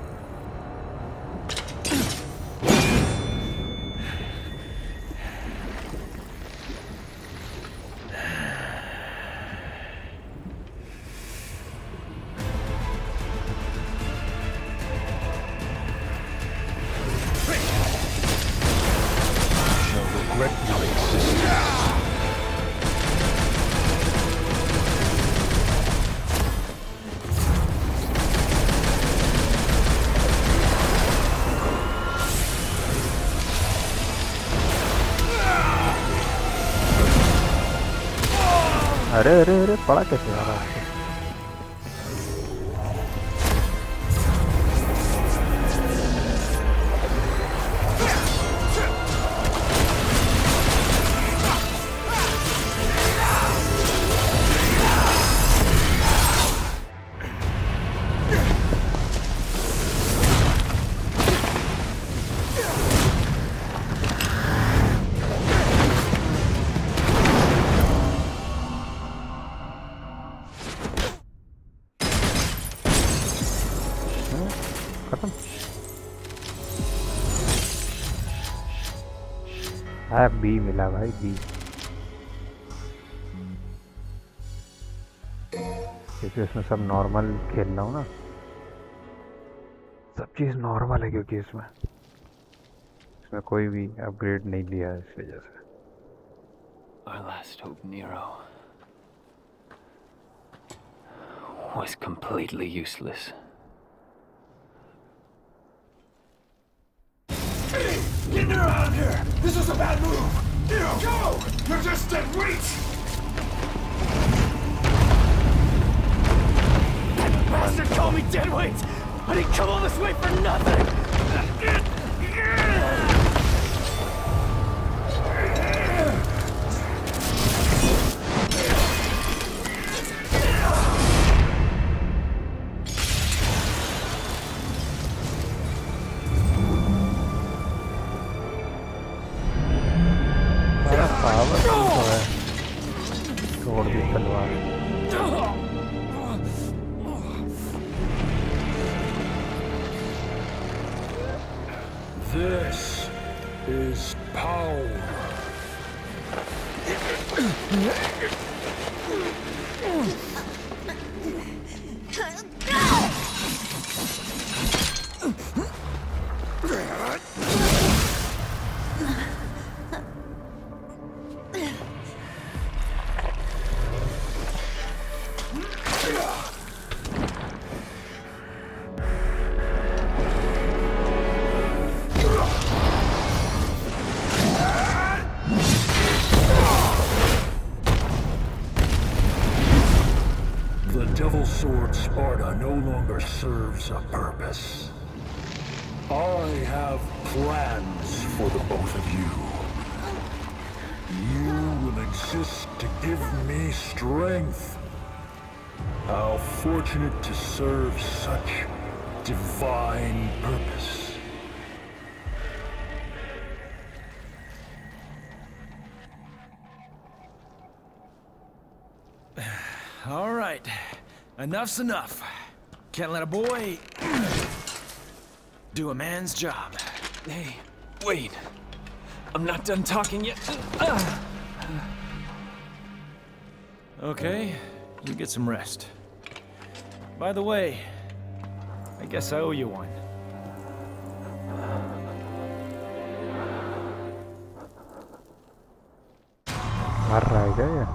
अरे अरे अरे पड़ा कैसे आ रहा है? खत्म। हाँ B मिला भाई बी, क्योंकि उसमें सब नॉर्मल खेल रहा हूँ ना, सब चीज़ नॉर्मल है क्योंकि इसमें इसमें कोई भी अपग्रेड नहीं लिया है, इस वजह से। Our last hope, Nero, was completely useless. Hey! Get Nero out of here! This was a bad move! Nero, go! You're just dead weight! That bastard called me deadweight! I didn't come all this way for nothing! छोड़ दी तलवार। This is power. Sword Sparta no longer serves a purpose. I have plans for the both of you. You will exist to give me strength. How fortunate to serve such divine purpose. All right. Enough's enough. Can't let a boy do a man's job. Hey, wait. I'm not done talking yet. Uh. Okay, you get some rest. By the way, I guess I owe you one. Alright, yeah.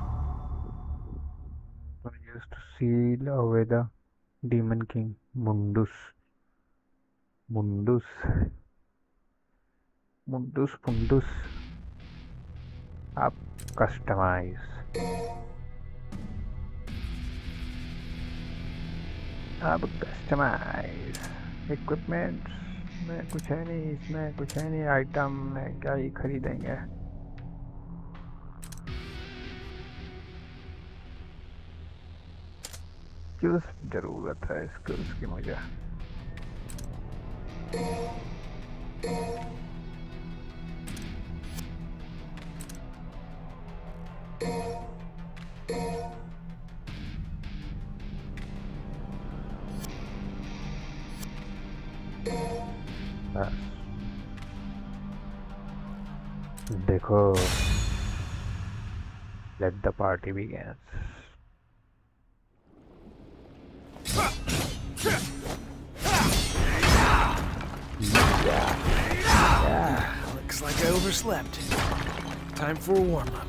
Used to seal away the Demon King Mundus. Mundus. Mundus Mundus. Up customize. अब customise equipments में कुछ है नहीं, इसमें कुछ है नहीं, item में क्या ही खरीदेंगे। क्यों जरूरत है स्किल्स की मुझे। बस देखो, let the party begin. Yeah. Yeah. Looks like I overslept. Time for a warm-up.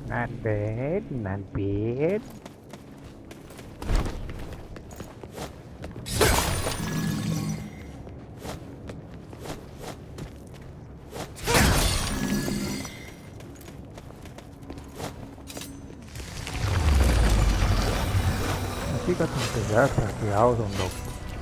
Not bad, not bad. इसी का तो इंतजार था कि आओ तुम लोग।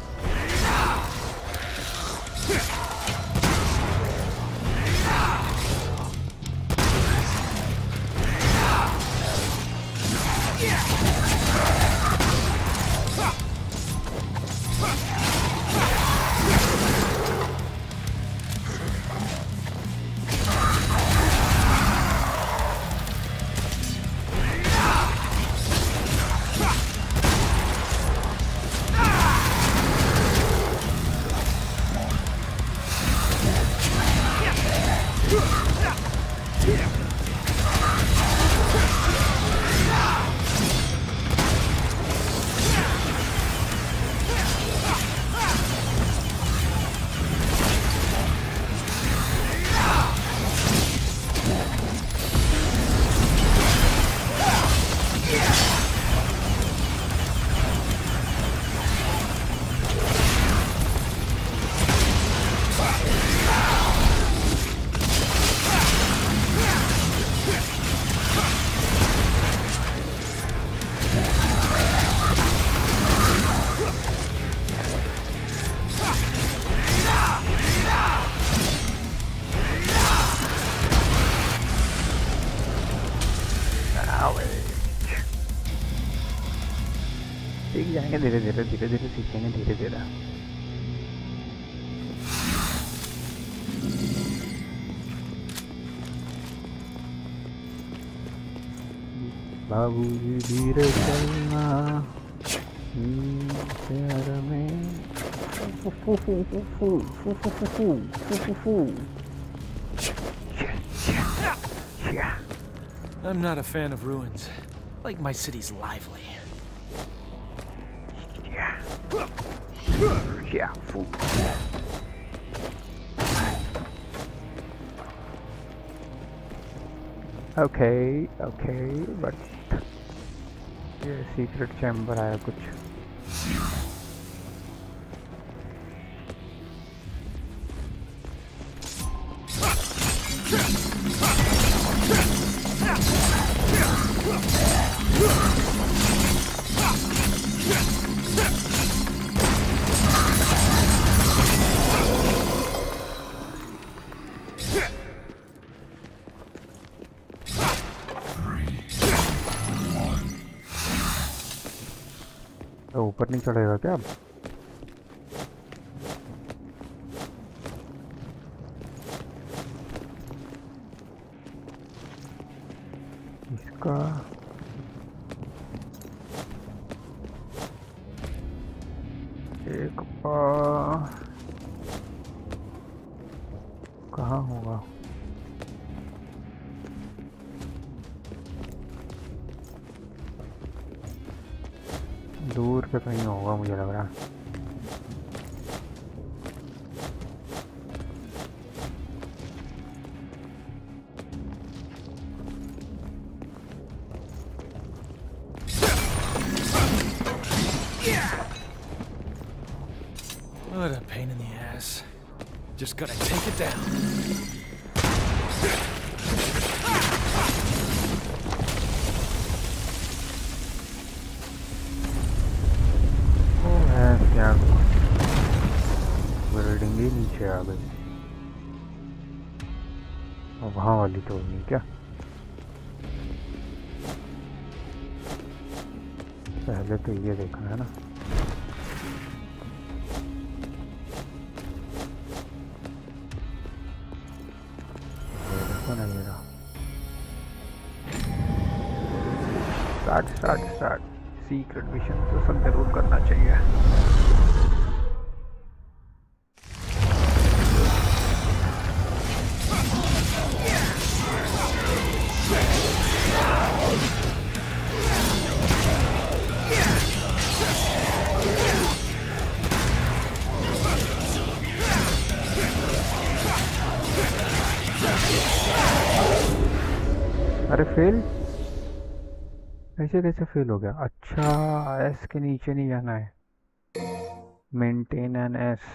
सीख जाएंगे धीरे धीरे धीरे धीरे सीखेंगे धीरे धीरे। बाबूजी धीरे चलना प्यार में। I'm not a fan of ruins. I like my cities lively. Yeah, fool. Okay, okay, but ये secret chamber आया कुछ। ऊपर नहीं चढ़ेगा क्या अब? इसका एक पा कहाँ होगा? दूर पे कहीं होगा मुझे लग रहा है। What a pain in the ass. Just gotta take it down. Building ही नीचे आ गई और वहाँ वाली तोड़नी क्या? पहले तो ये देखना है ना। देखो ना ये रहा। Start start start. Secret mission तो सब जरूर करना चाहिए। अरे फेल ऐसे कैसे फेल हो गया? अच्छा, एस के नीचे नहीं जाना है, मेंटेन एन एस।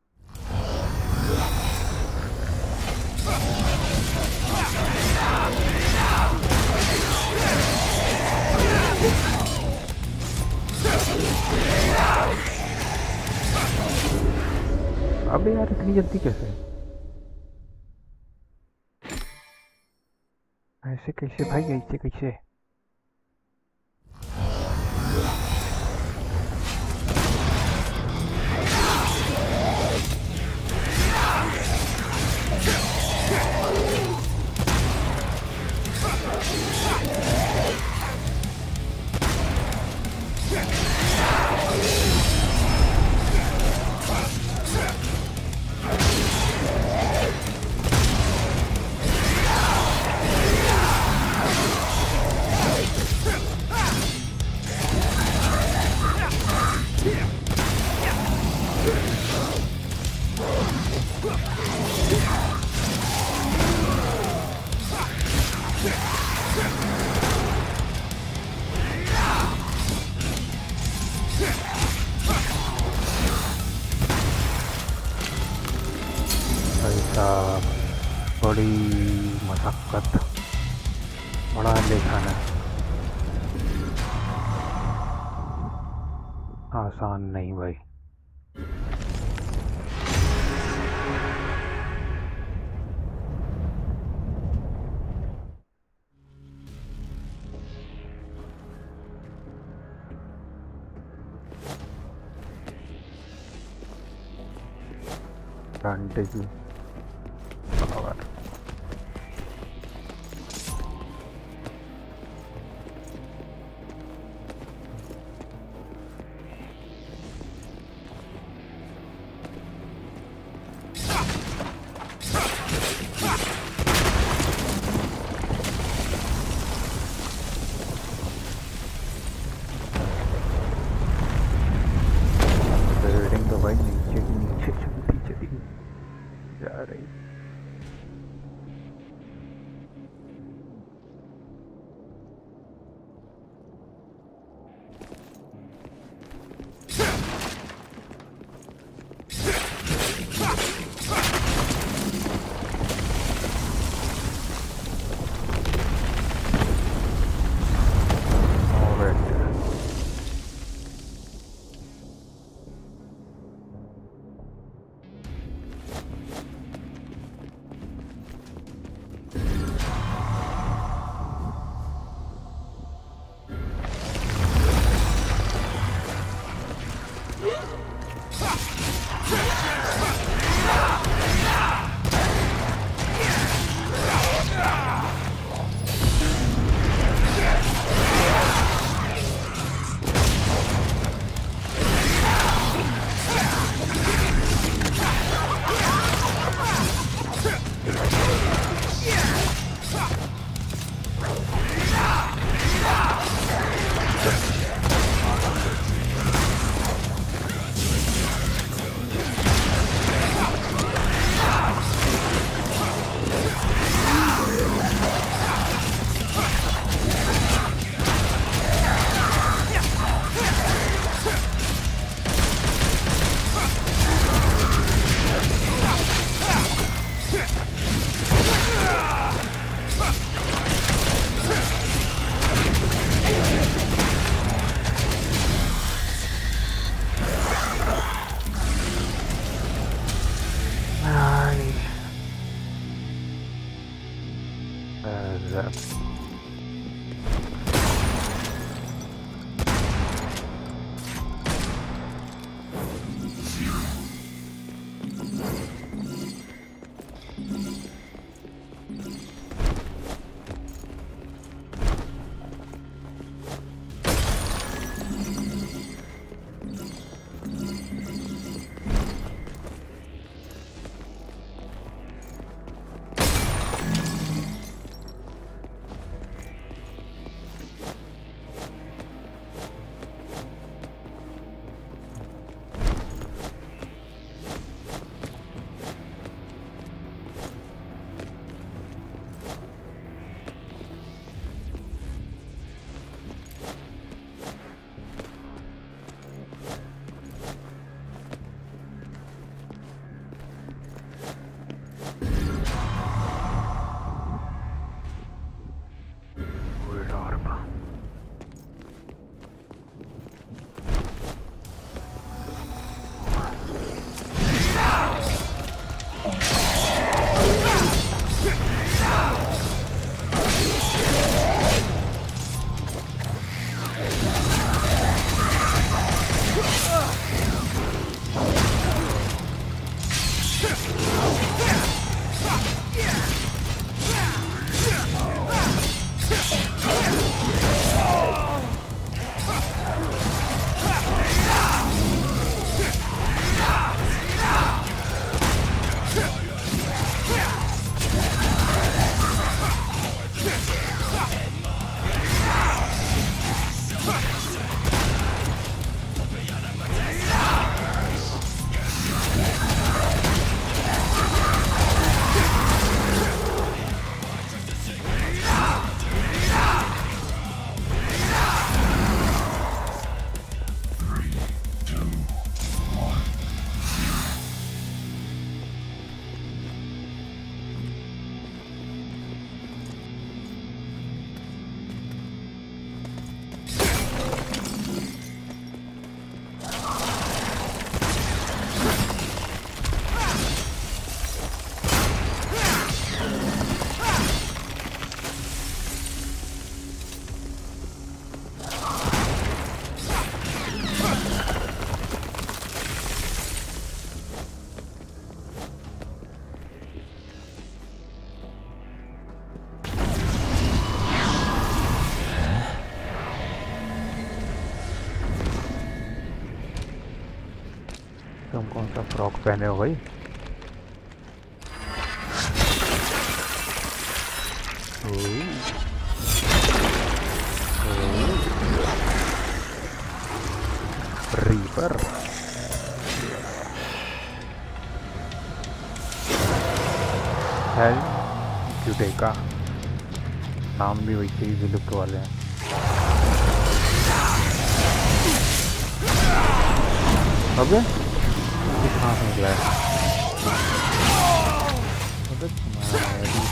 अबे यार इतनी जल्दी कैसे? ऐसे कैसे भाई, ऐसे कैसे? ऐसा बड़ी मशक्कत, बड़ा लेखन है, आसान नहीं भाई। डांटे की पावर। बिल्डिंग तो भाई नीचे की नीचे चलती चली जा रही। सा फ्रॉक पहने हो भाई। रीपर हेल क्यूटेका, नाम भी वैसे ही विलुप्त वाले हैं। अबे कहाँ से निकला है? अबे तुम्हारी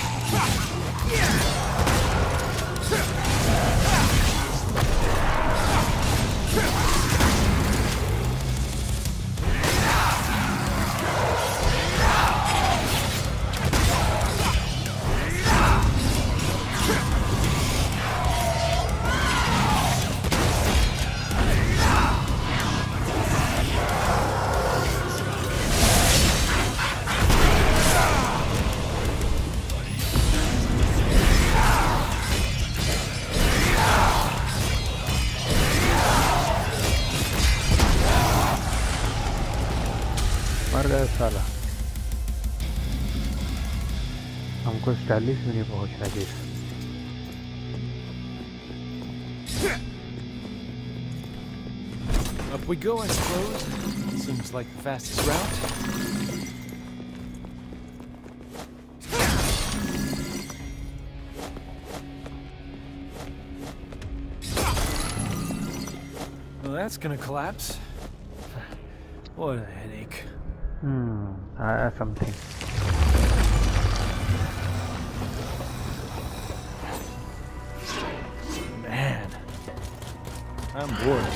मर गया साला। हमको स्टाइलिश भी नहीं पहुंचना चाहिए। Up we go, I suppose. Seems like the fastest route. Well, that's gonna collapse. What a headache. Hmm, I have something. Man, I'm bored.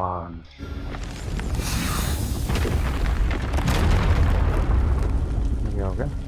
on. ये हो गया.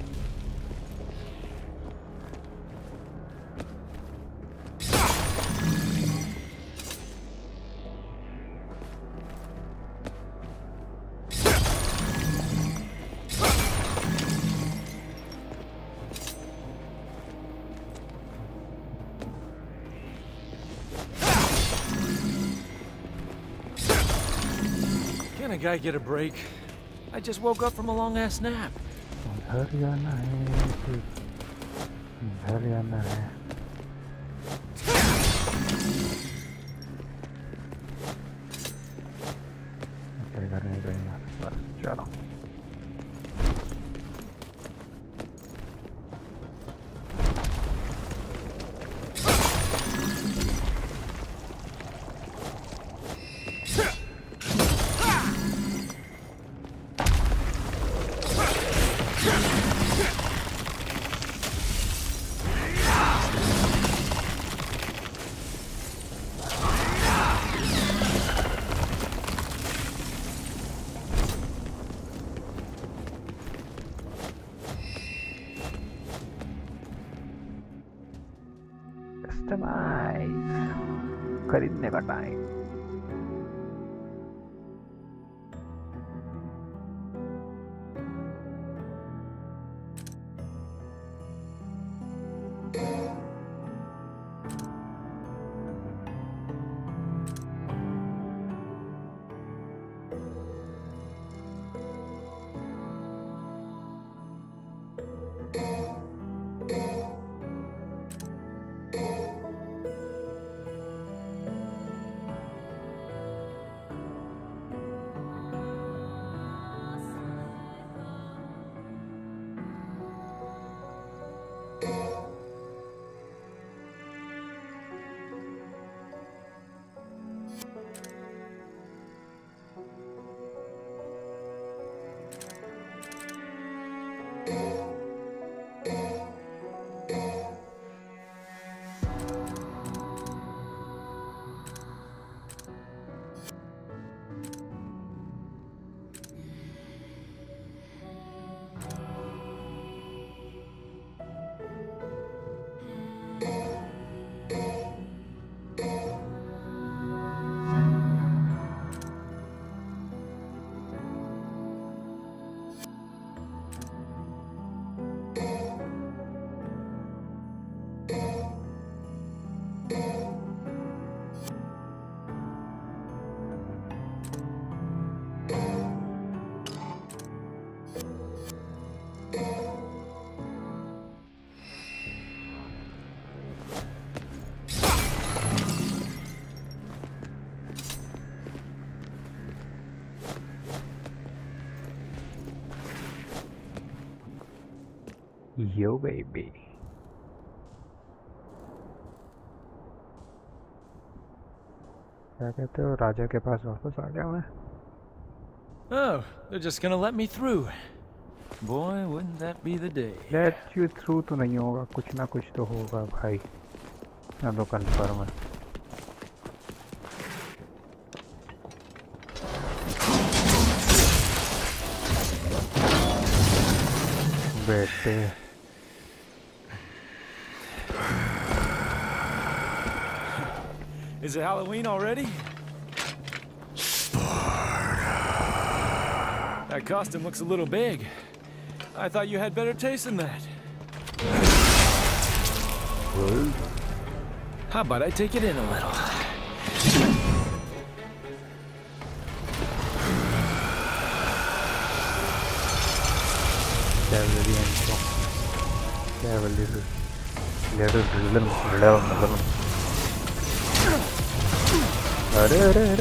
Can a guy get a break? I just woke up from a long ass nap. घर जाना है, घर जाना है. घर नहीं जाएगा, बस चलो. खरीदने का टाइम. Yo baby. क्या कहते हो, राजा के पास वापस आ गया मैं. Oh, they're just gonna let me through. Boy, wouldn't that be the day. Let you through तो नहीं होगा, कुछ ना कुछ तो होगा भाई. मैं तो कंफर्म है. बेटे. Is it Halloween already? That costume looks a little big. I thought you had better taste than that. What? How about I take it in a little? Cavalry and so. Cavalry. Little, little, little, little. अरे अरे अरे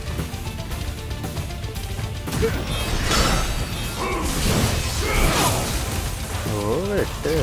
ओ बेटे.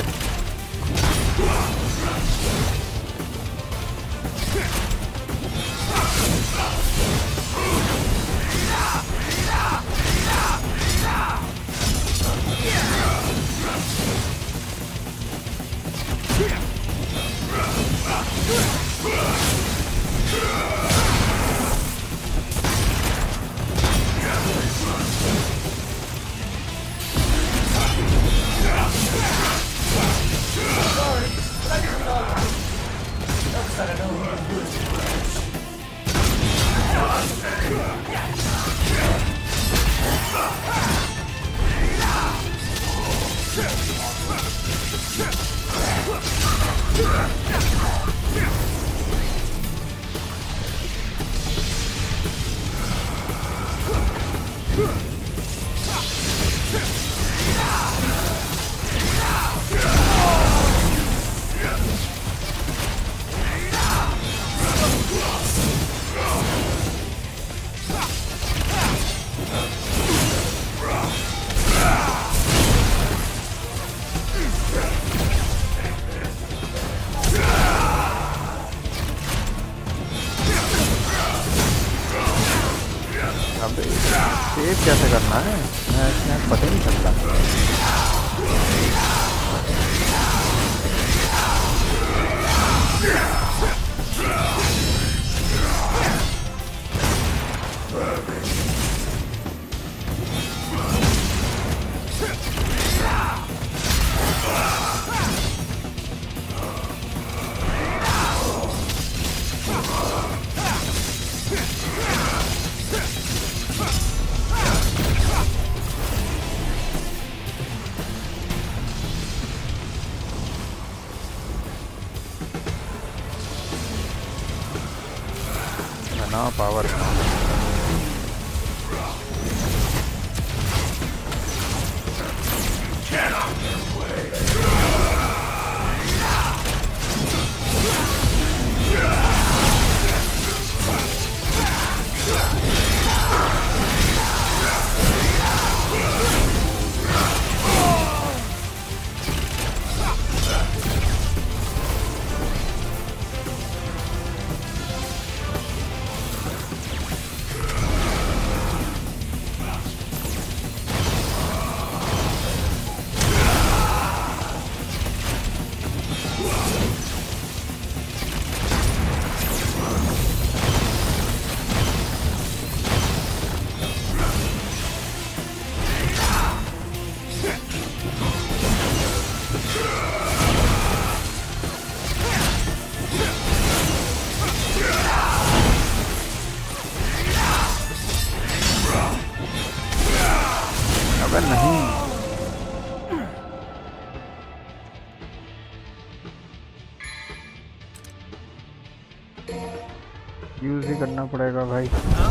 अबे save कैसे करना है, मैं इसमें पता ही नहीं चलता। ना पावर यूज ही करना पड़ेगा भाई।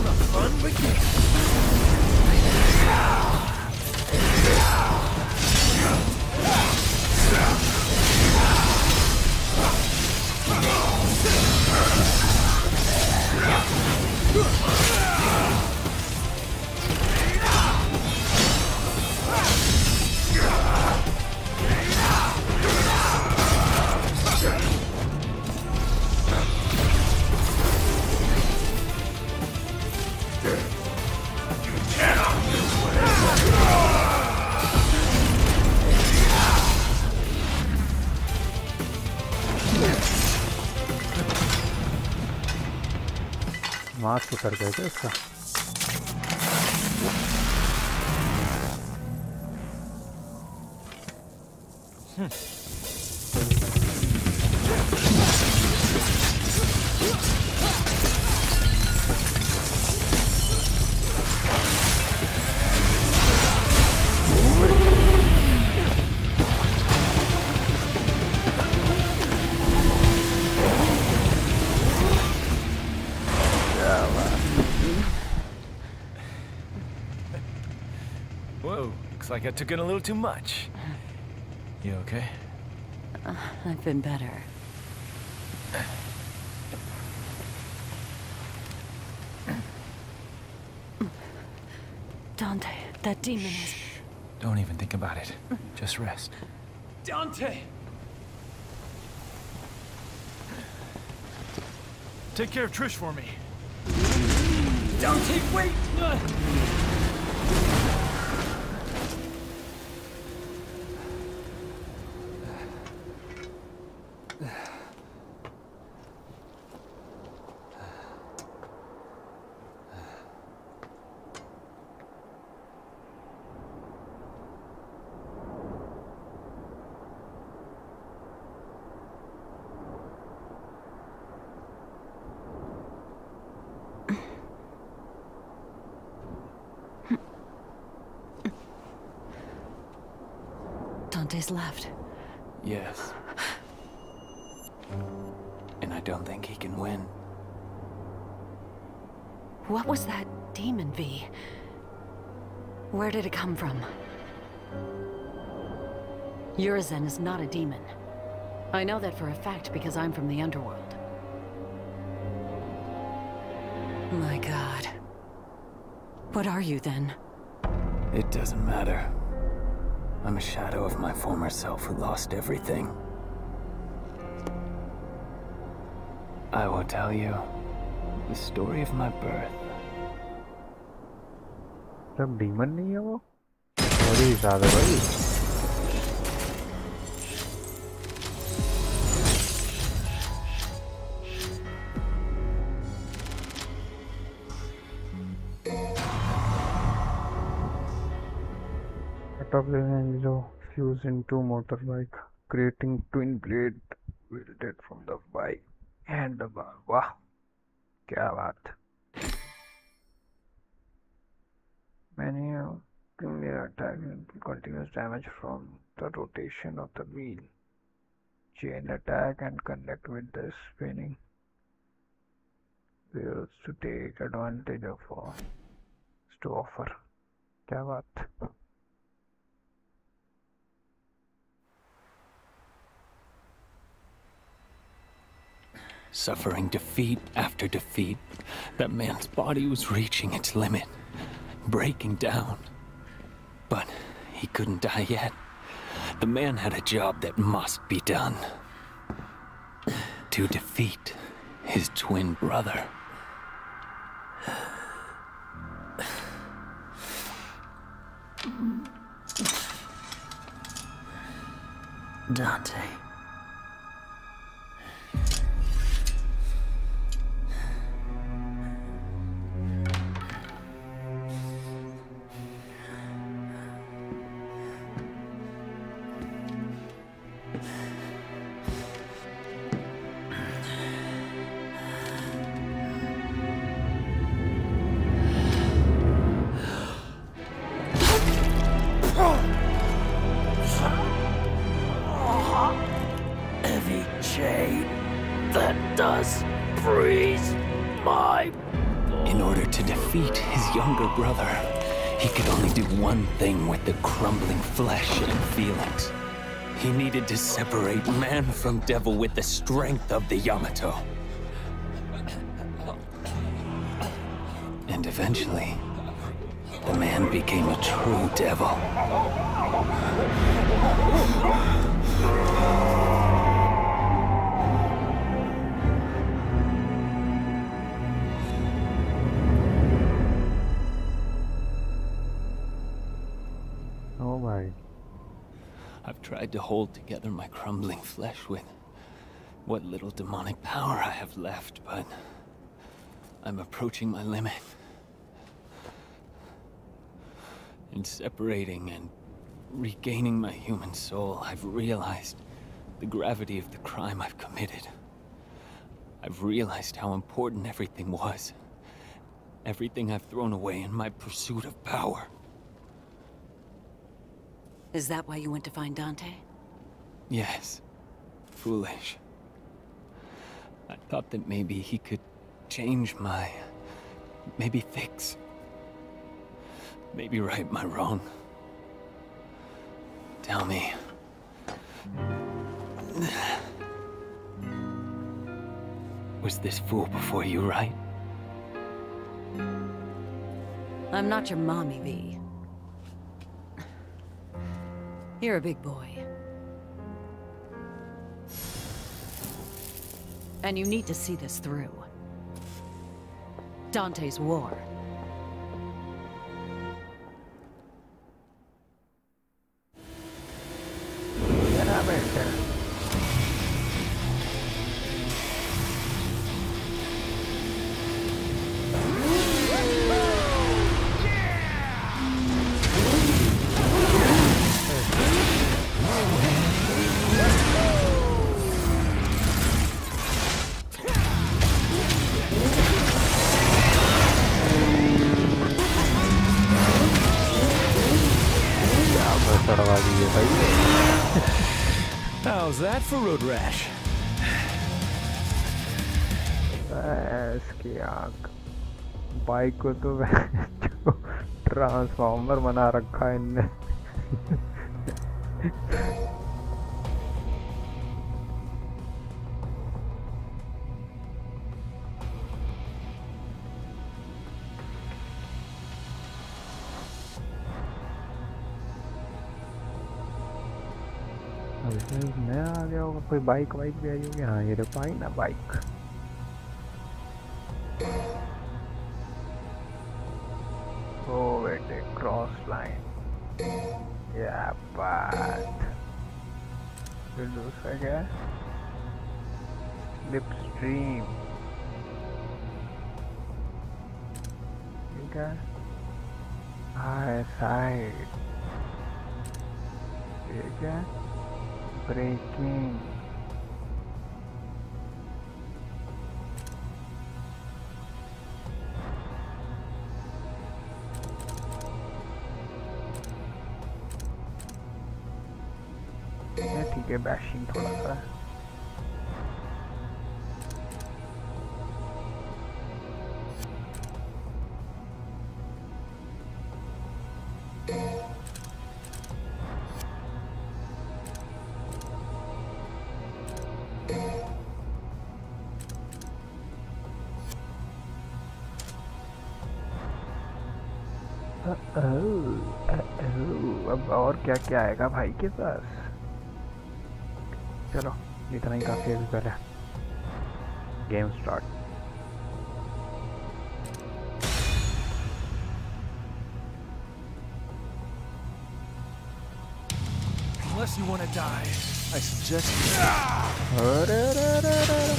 मास्क उतर गया क्या इसका? Whoa, looks like I took in a little too much. You okay? Uh, I've been better. Dante, that demon is... Don't even think about it. Just rest. Dante! Take care of Trish for me. Dante, wait! Uh. Dante's left. Yes. And I don't think he can win. What was that demon V? Where did it come from? Urizen is not a demon. I know that for a fact because I'm from the underworld. My God. What are you then? It doesn't matter. I'm a shadow of my former self who lost everything. I will tell you the story of my birth. सब demon नहीं है वो? बड़ी ज़्यादा भाई. Top Nero fused into motorbike, creating twin blade wielded from the bike and the bar. Wow, क्या बात. Many of their attack and continuous damage from the rotation of the wheel. Chain attack and connect with the spinning wheels to take advantage of all to offer. क्या बात. Suffering defeat after defeat, that man's body was reaching its limit, breaking down. But he couldn't die yet. The man had a job that must be done. To defeat his twin brother. Dante. Brother, he could only do one thing with the crumbling flesh and feelings. He needed to separate man from devil with the strength of the Yamato. And eventually, the man became a true devil. I've tried to hold together my crumbling flesh with what little demonic power I have left, but I'm approaching my limit. In separating and regaining my human soul, I've realized the gravity of the crime I've committed. I've realized how important everything was. Everything I've thrown away in my pursuit of power. Is that why you went to find Dante? Yes. Foolish. I thought that maybe he could change my... maybe fix... maybe right my wrong. Tell me... was this fool before you, right? I'm not your mommy, V. You're a big boy. And you need to see this through. Dante's war. How's that for road rash? इसकी आग bike को तो transformer बना रखा है इनने। नया आ गया होगा, कोई बाइक वाइक भी आई होगी। हाँ ये देखो आई ना बाइक। ओ बेटे क्रॉस लाइन, या बात। फिर दूसरा क्या है, स्लिप स्ट्रीम, ठीक है। हाई साइड, ठीक है। ब्रेकिंग, ठीक है। बैशिंग थोड़ा सा, अब और क्या क्या आएगा भाई के पास। चलो इतना ही काफी है अभी, पहले game start. Unless you want to die, I suggest you... अरे अरे अरे अरे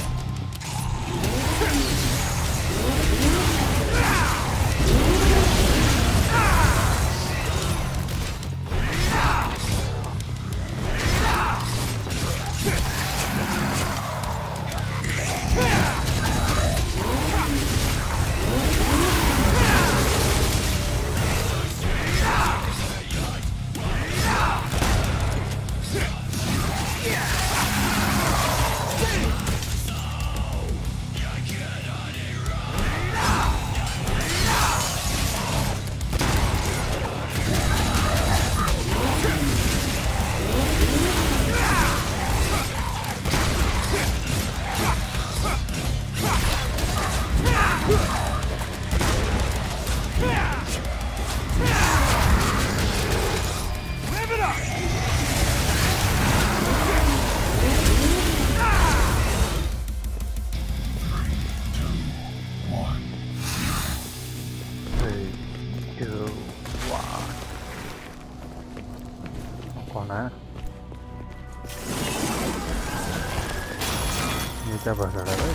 कौन है ये, क्या बस रहा है।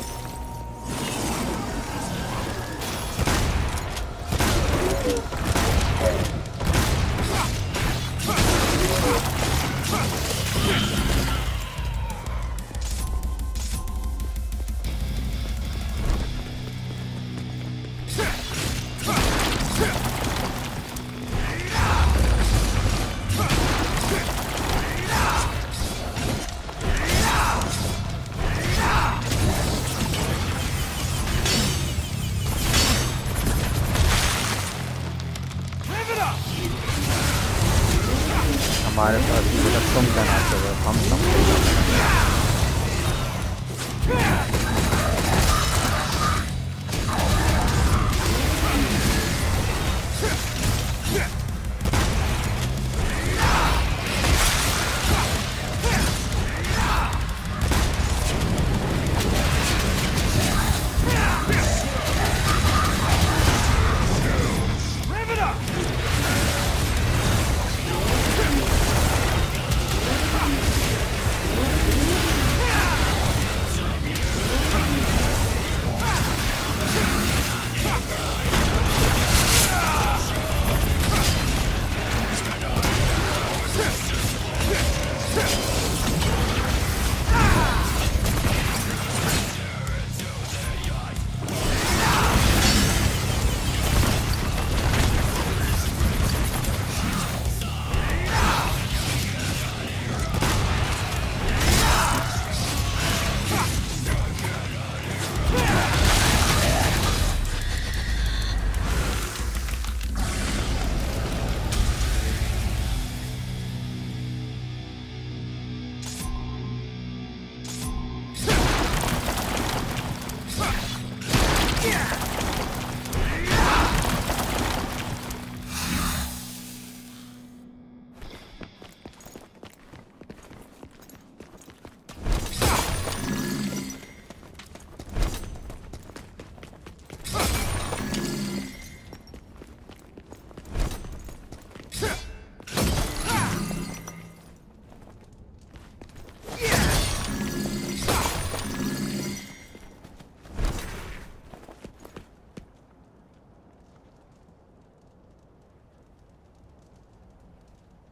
हमारे पास तुम क्या नाचते हो, हम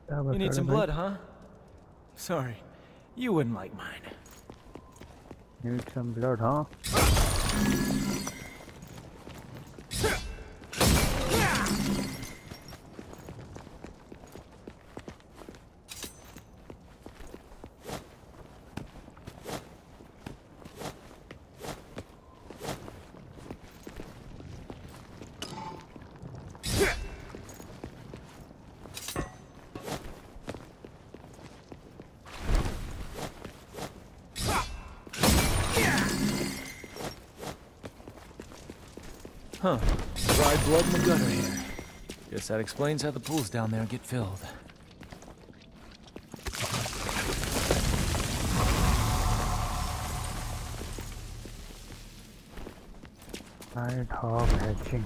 You need some blood, huh? Sorry, you wouldn't like mine. Need some blood, huh? Huh. Dry blood in the gutter here. Guess that explains how the pools down there get filled. Night hog hatching.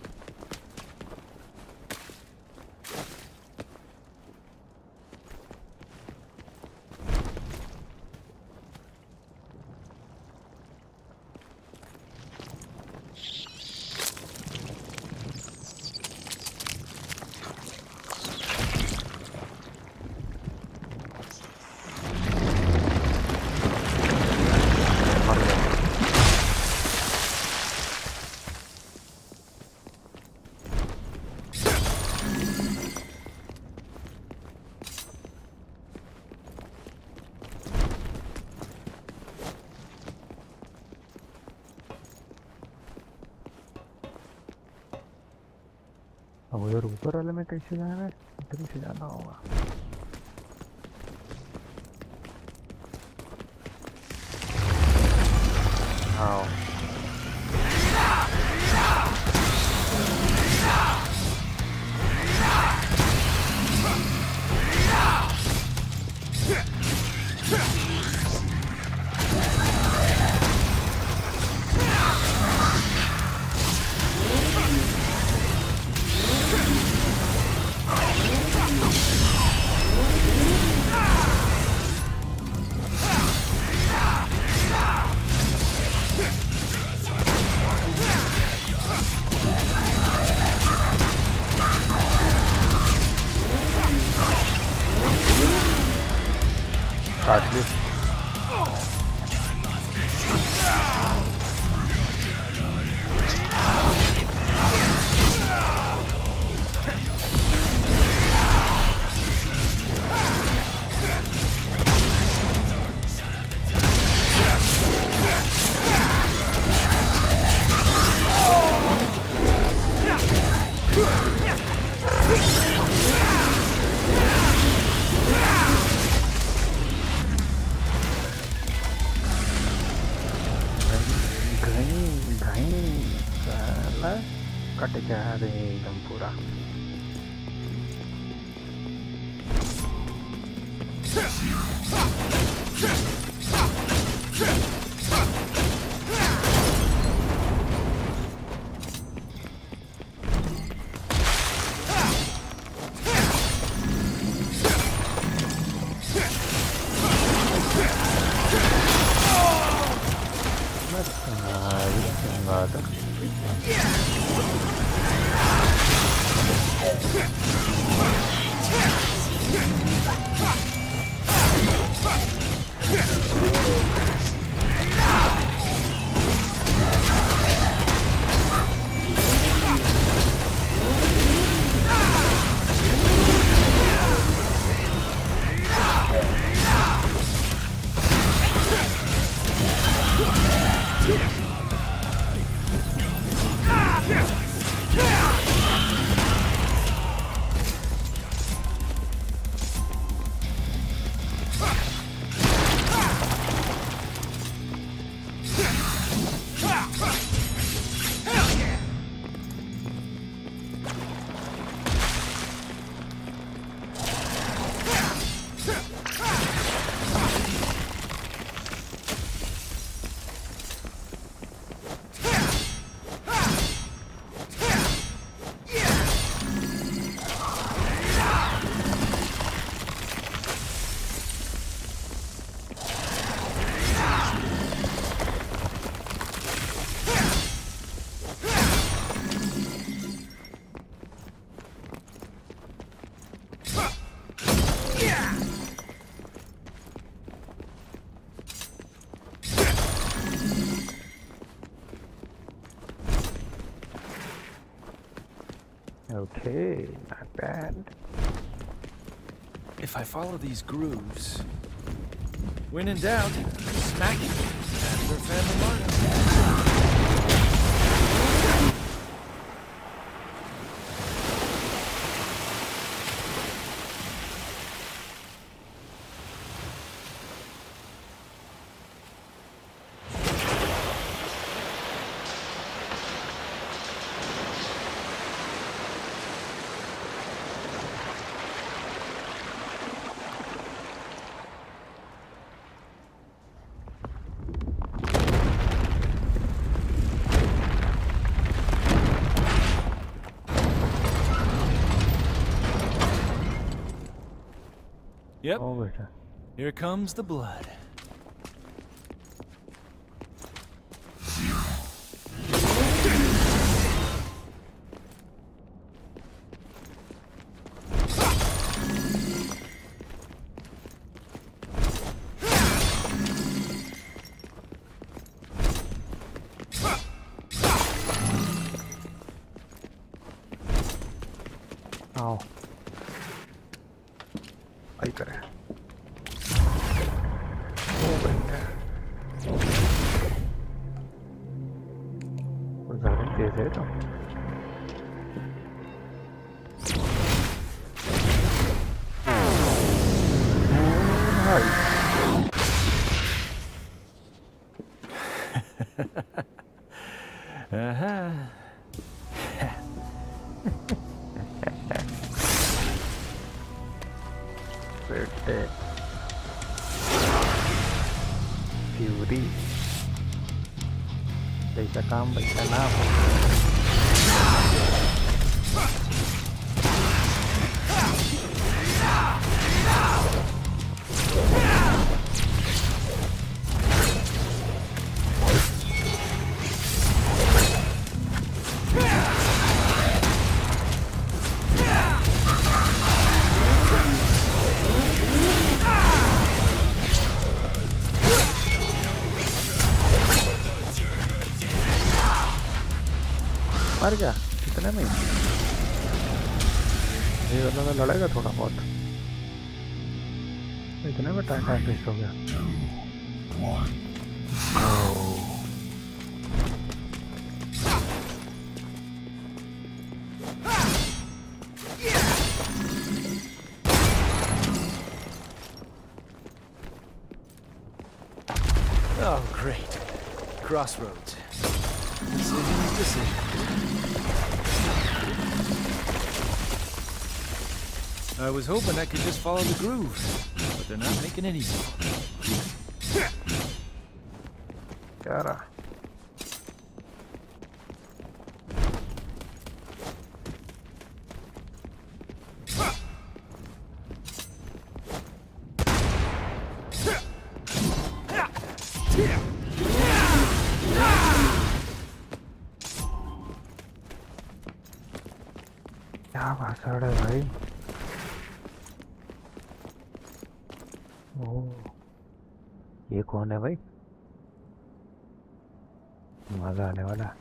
अब उधर ऊपर वाले में कैसे जाना है? इधर से जाना होगा। हाँ काट ली। कट जा रहे एकदम पूरा। Okay, not bad. If I follow these grooves, when in doubt, smack it after a family murder. Yep. Oh, बेटा. Here comes the blood. आओ. आई करे. ओ बेटा. वो ज़्यादा तेज है तो. Uh-huh. बेटे. फ्यूरी. जैसा काम वैसा नाम. मर गया कितने में. ये वाला तो लड़ेगा थोड़ा बहुत. इतने में टाइम टाइम वेस्ट हो गया. Oh, great. Crossroads. Decision, decision. I was hoping I could just follow the groove, but they're not making it easy. क्या रहा. क्या भाषण है भाई. ओह, ये कौन है भाई. मजा आने वाला.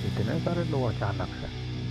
इतने सारे लोग अचानक से।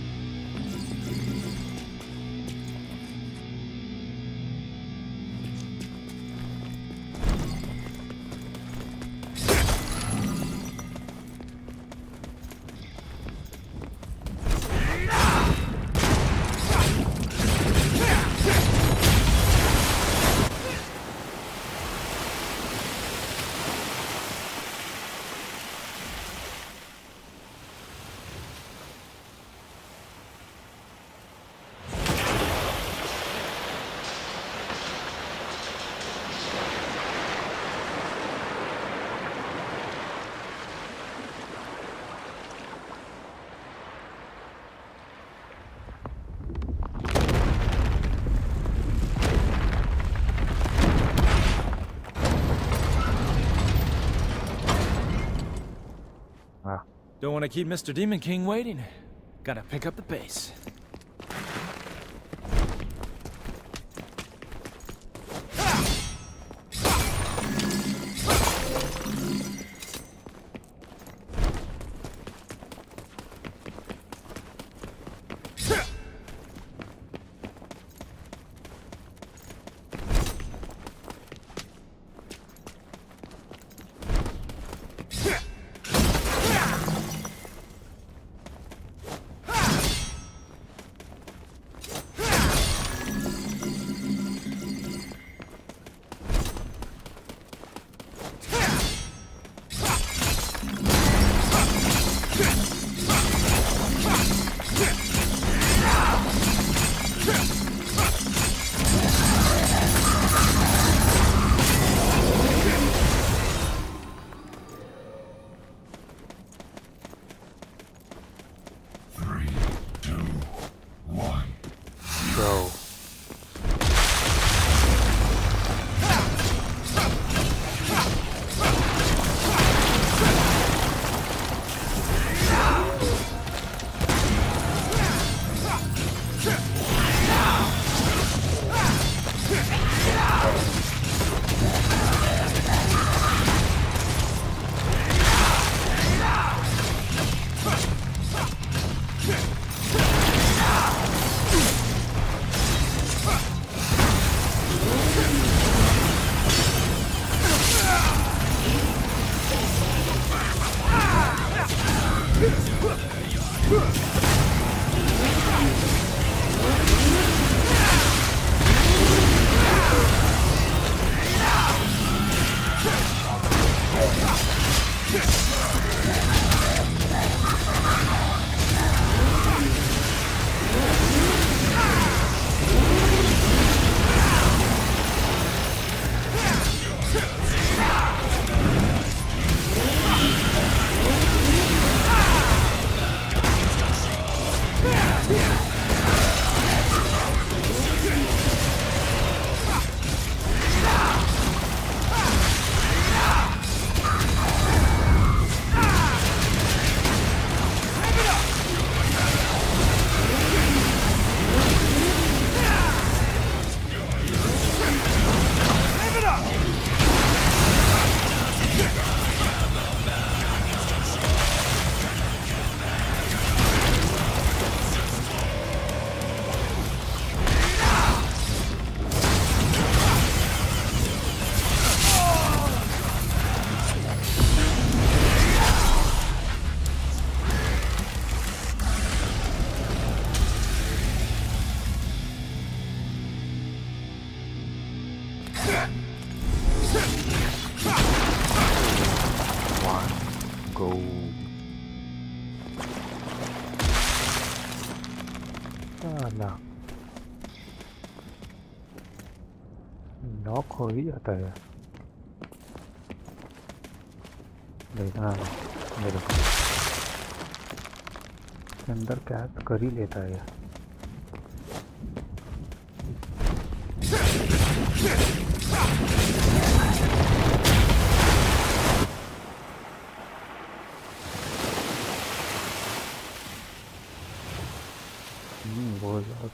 Don't want to keep Mister Demon King waiting. Gotta pick up the pace. Knock हो ही जाता है। देखना मेरे को अंदर कैद कर ही लेता है। हम्म बहुत ज़्यादा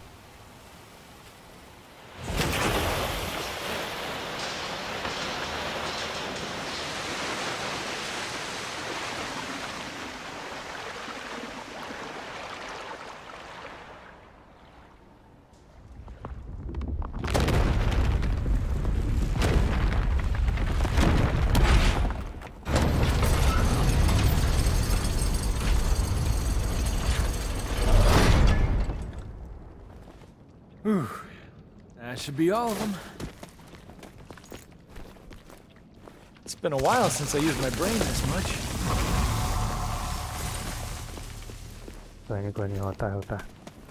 Whew. That should be all of them. It's been a while since I used my brain this much. कोई नहीं कोई नहीं होता है होता है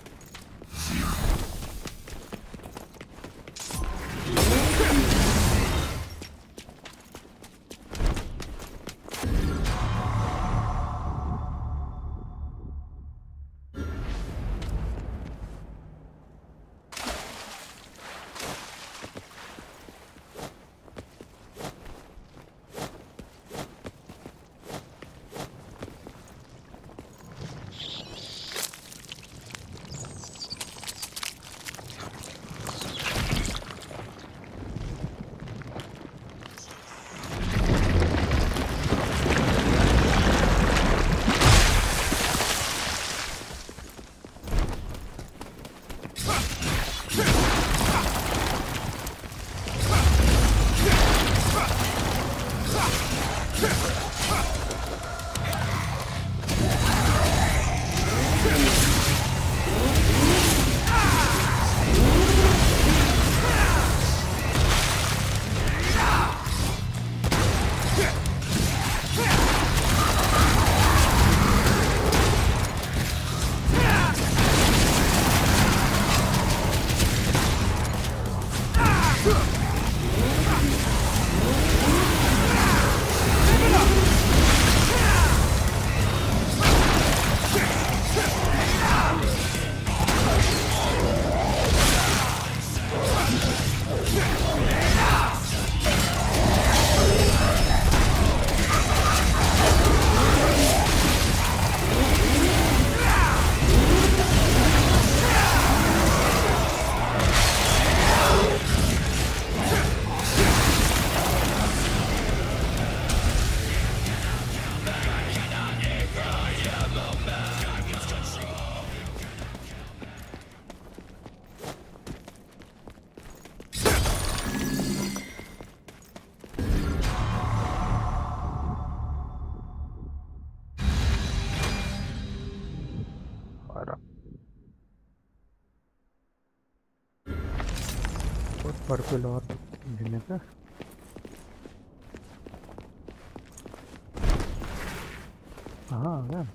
पर्पल और देने का हाँ आ गया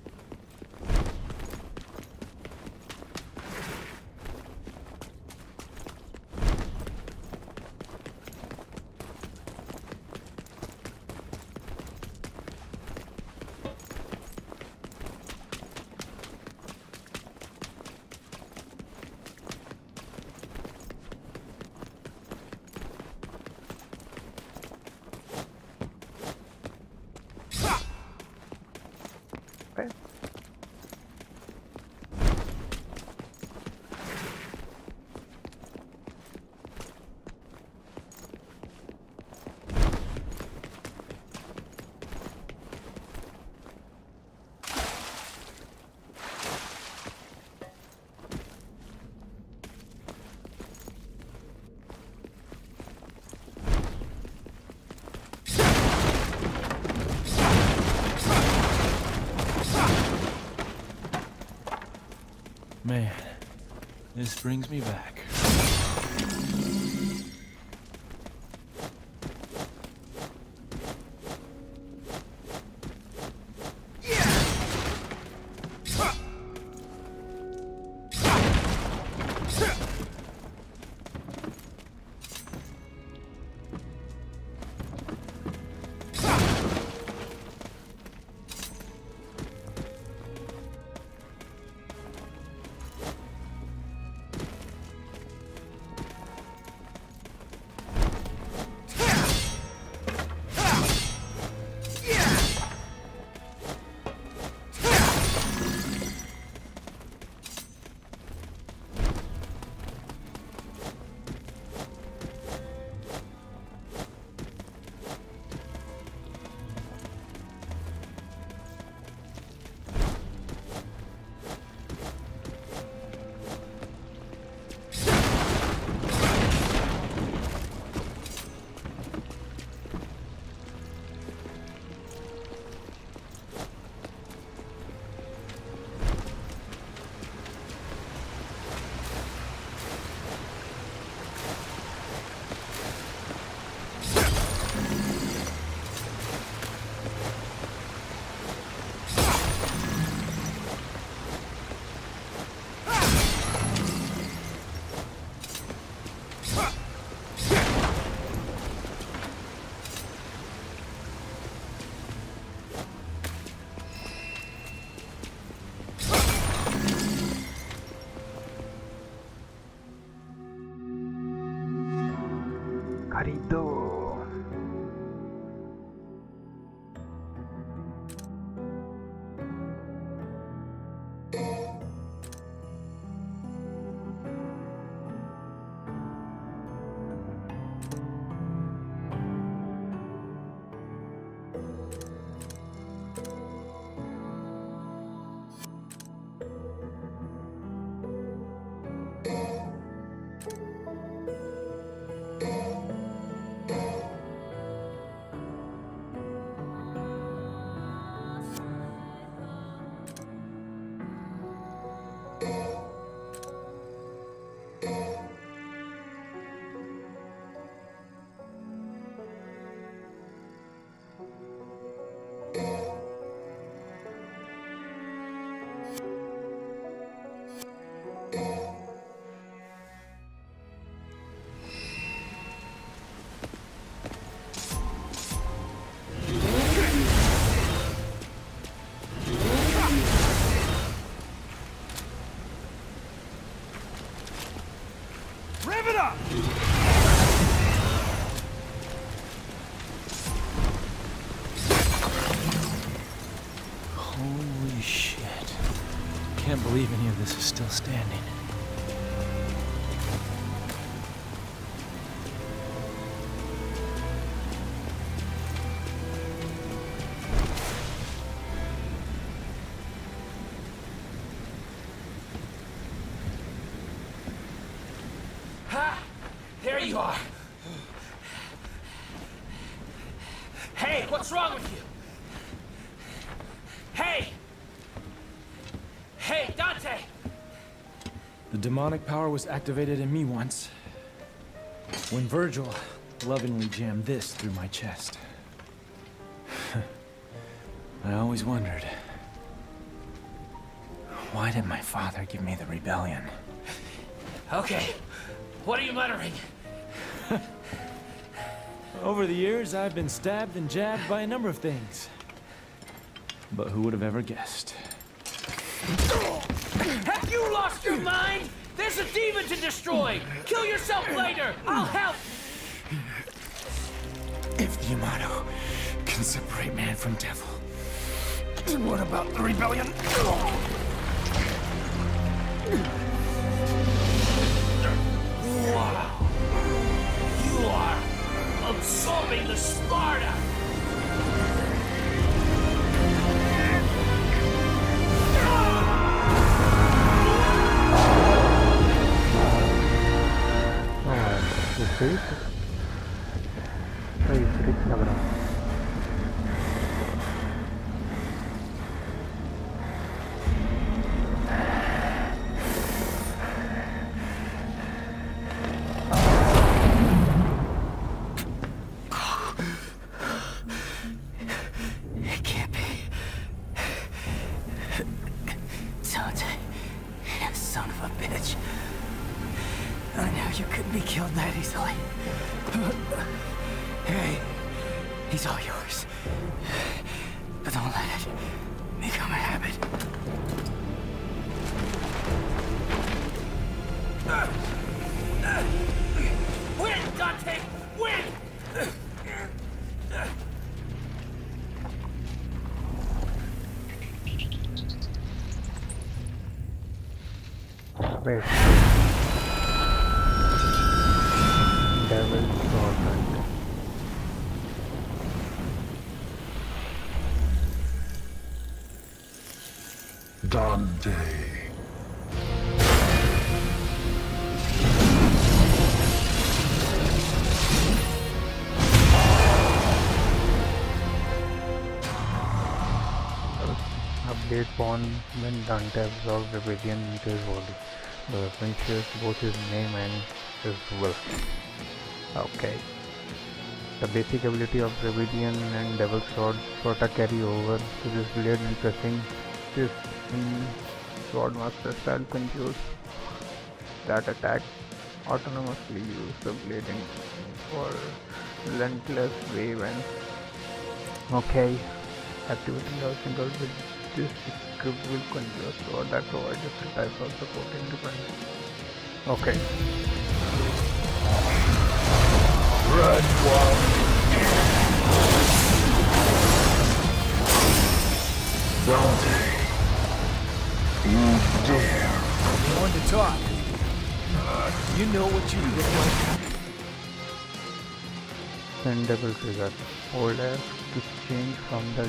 Man, this brings me back. Holy shit. Can't believe any of this is still standing. Ha! There you are. Hey, what's wrong with you? Hey! Hey, Dante! The demonic power was activated in me once, when Virgil lovingly jammed this through my chest. I always wondered, why did my father give me the rebellion? Okay, what are you muttering? Over the years, I've been stabbed and jabbed by a number of things. But who would have ever guessed? Have you lost your mind? There's a demon to destroy! Kill yourself later! I'll help! If the Yamato can separate man from devil, then what about the rebellion? Wow! You are absorbing the Sparta! Street? Hey, street लग रहा है. It can't be. Dante, you son of a bitch. I knew you couldn't be killed that easily. Hey, he's all yours. But don't let it become a habit. Win, Dante! Win! Wait. Devil's Sword. Dante. Update born when Dante absorbed rebellion into his body. The weapon shares both his name and his will. Okay. The basic ability of Rebellion and Devil's Sword sort of carry over to this blade, and pressing this in Swordmaster style conjures that attack autonomously use the blade in for relentless wave and okay. Activating the single with this equip will conjure sword that provides different types of support independently. Okay. Red one. Dante. You dare. You want to talk? You know what you look like? Send Devil Trigger. Hold F. to change from the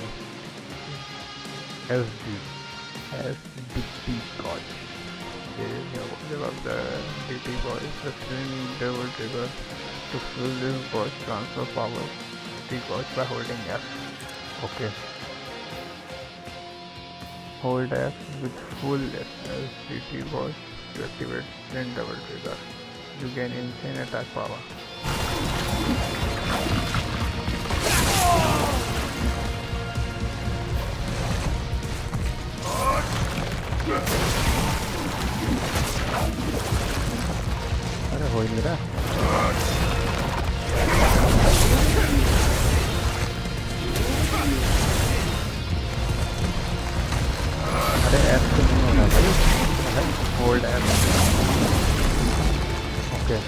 S D S D T code. Give up the D T voice, the screen double trigger to fill this voice transfer power the voice by holding F. Okay. Hold F with full S D T voice to activate screen double trigger. You gain insane attack power. अरे हो ही नहीं रहा अरे F तो नहीं हो रहा भाई hold F okay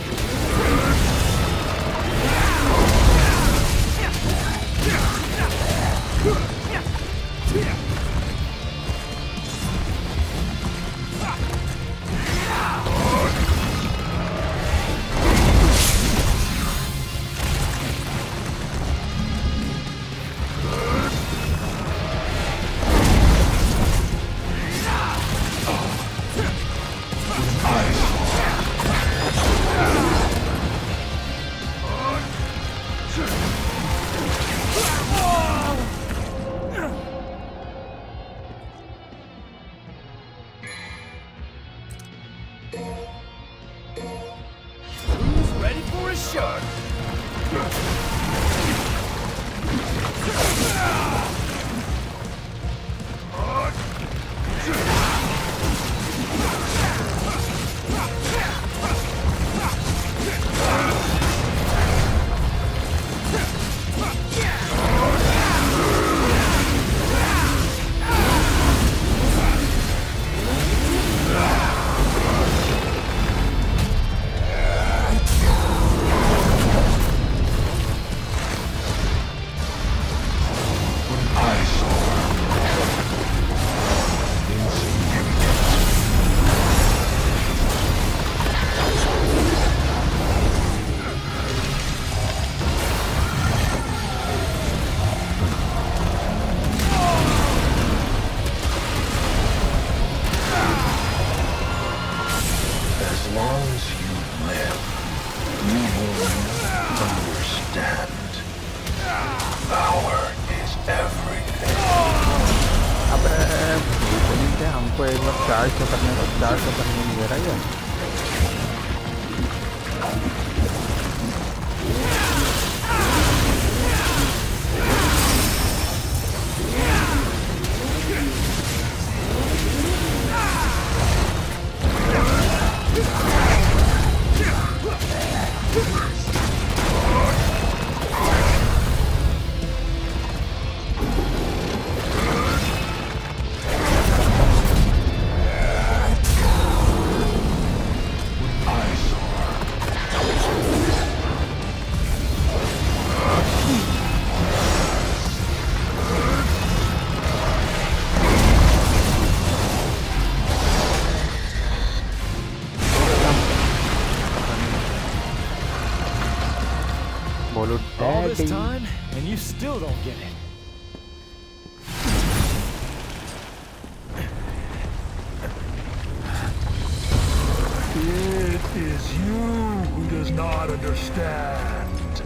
All this time, and you still don't get it. It is you who does not understand.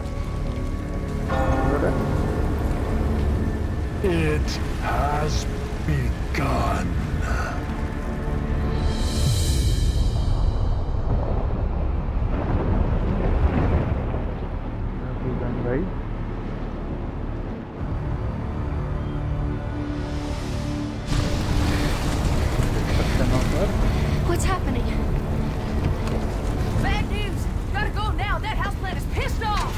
It has begun. What's happening? Bad news! Gotta go now! That houseplant is pissed off!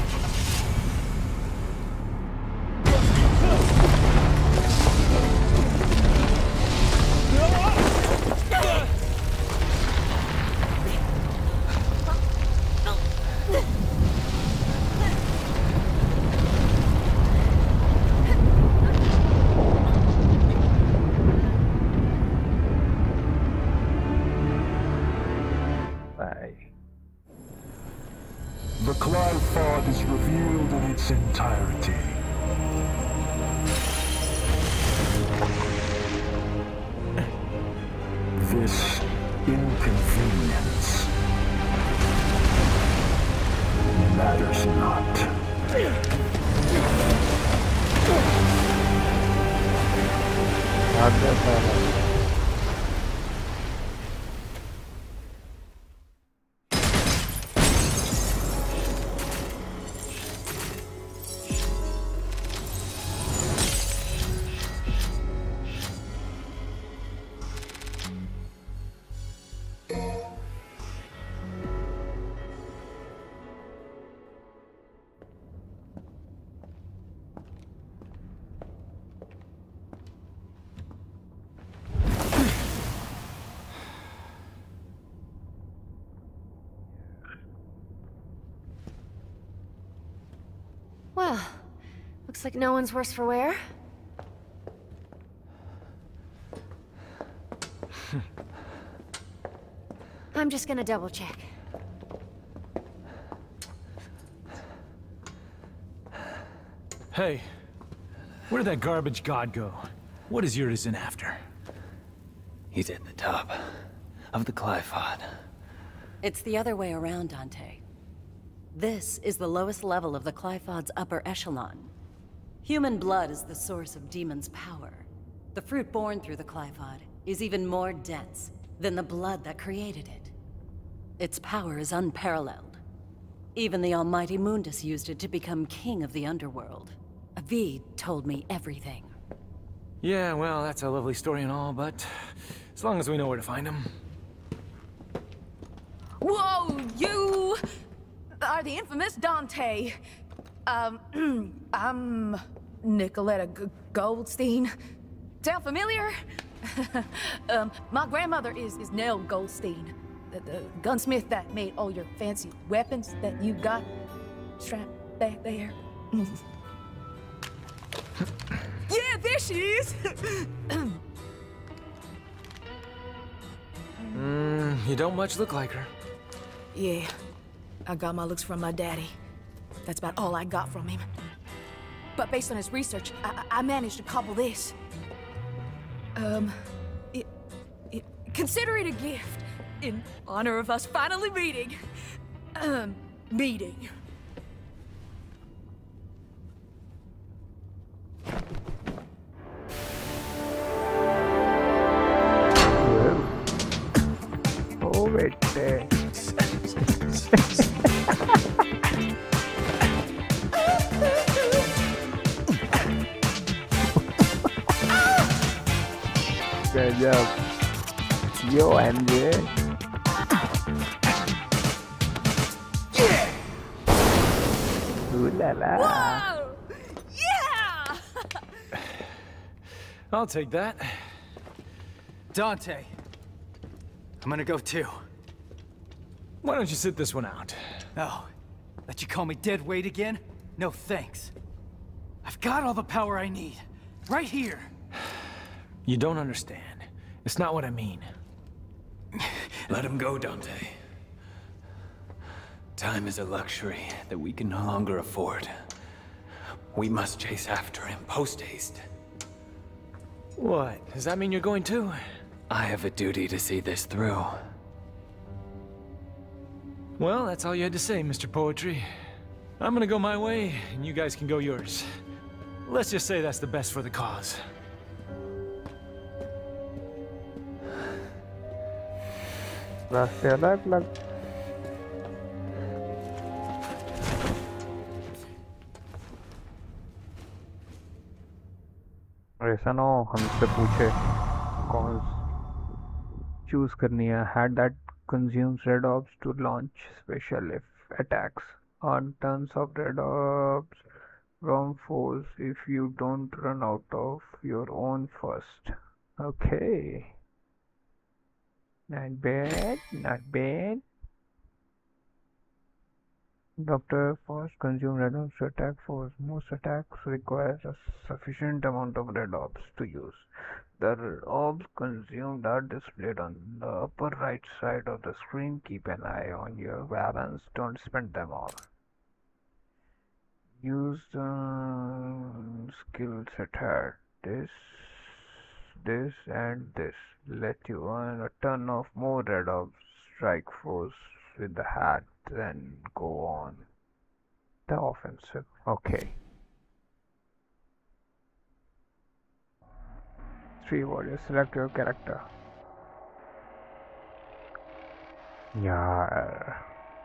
Well, looks like no one's worse for wear. I'm just gonna double check. Hey, where'd that garbage god go? What is Urizen after? He's at the top of the Clifod. It's the other way around, Dante. This is the lowest level of the Clifod's upper echelon. Human blood is the source of demons' power. The fruit born through the Clifod is even more dense than the blood that created it. Its power is unparalleled. Even the almighty Mundus used it to become king of the underworld. Avid told me everything. Yeah, well, that's a lovely story and all, but as long as we know where to find him. Whoa, you are the infamous Dante. Um, I'm Nicoletta G Goldstein. Sound familiar? um, my grandmother is, is Nell Goldstein, the, the gunsmith that made all your fancy weapons that you got strapped back there. Yeah, there she is! mm, you don't much look like her. Yeah, I got my looks from my daddy. That's about all I got from him. But based on his research, I, I managed to cobble this. Um, it, it, consider it a gift in honor of us finally meeting. Um, meeting. Oh, wait there. Good job. Yo, M J. Yeah. Ooh la la. Whoa! Yeah! I'll take that. Dante, I'm gonna go too. Why don't you sit this one out? Oh, let you call me dead weight again? No thanks. I've got all the power I need, right here. You don't understand. It's not what I mean. Let him go, Dante. Time is a luxury that we can no longer afford. We must chase after him post-haste. What? Does that mean you're going too? I have a duty to see this through. Well, that's all you had to say, Mister Poetry. I'm gonna go my way, and you guys can go yours. Let's just say that's the best for the cause. रास्ते अलग अलग ऐसा ना हो हमसे पूछे कौन choose करनी है had that consumes red orbs to launch special if attacks on tons of red orbs from foes if you don't run out of your own first. Okay. Not bad, not bad. Doctor first consume red orbs to attack foes. Most attacks require a sufficient amount of red orbs to use. The orbs consumed are displayed on the upper right side of the screen. Keep an eye on your balance. Don't spend them all. Use the skill set here. This, this, and this. Let you earn a ton of more red orbs. Strike foes with the hat, then go on. The offensive. Okay. Three warriors. Select your character. यार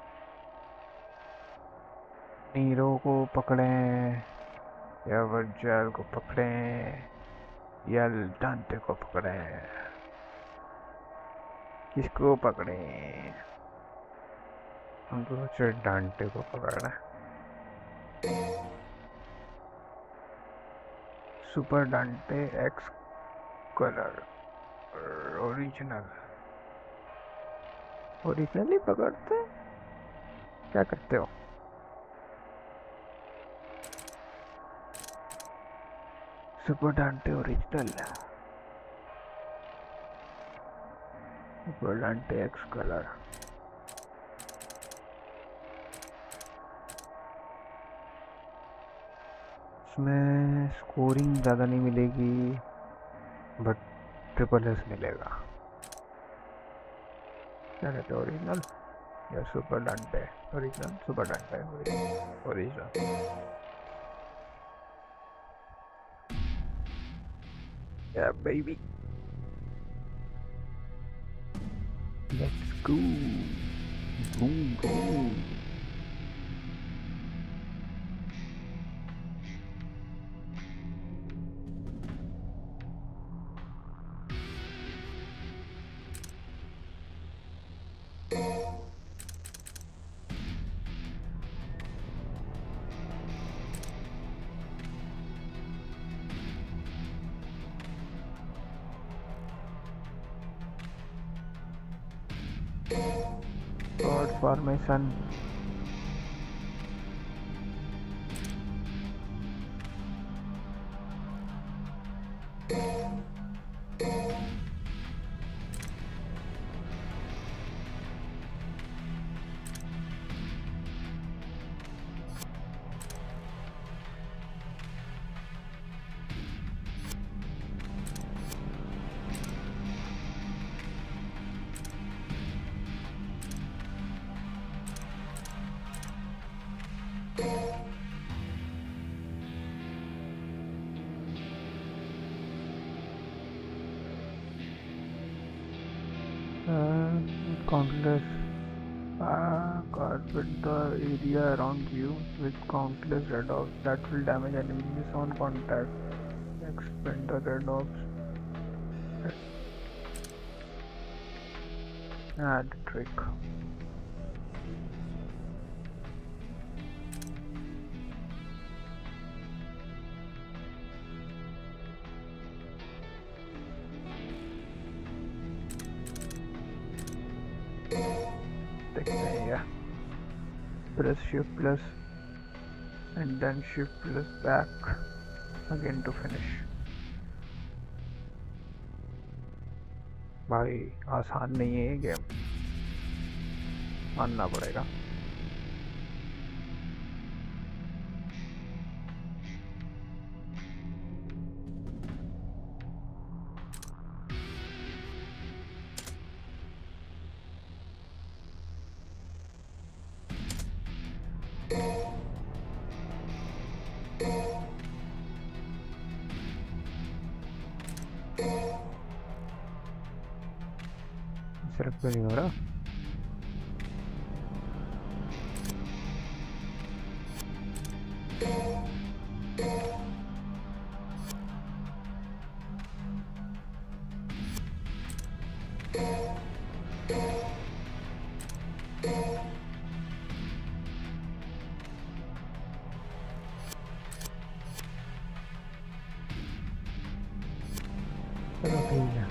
Nero को पकड़ें या verbal को पकड़ें या डांटे को पकड़ें? किसको पकड़ें? हम तो सोचे डांटे को पकड़ना। Super Dante X colour original original ही पकड़ते? क्या करते हो? Super Dante original, super Dante X colour. इसमें स्कोरिंग ज़्यादा नहीं मिलेगी बट ट्रिपल एस मिलेगा। क्या कहते हैं, ओरिजिनल या super Dante? Original, super Dante original. Yeah, baby. Let's go. Boom, boom. God for my son. Uh, countless uh, carpet the area around you with countless red orbs that will damage enemies on contact. Expend the red orbs. Add trick. Yeah. Press shift plus and then shift plus back again to finish. भाई आसान नहीं है ये game, मानना पड़ेगा। सिर्फ तो नहीं हो रहा। चलो ठीक है।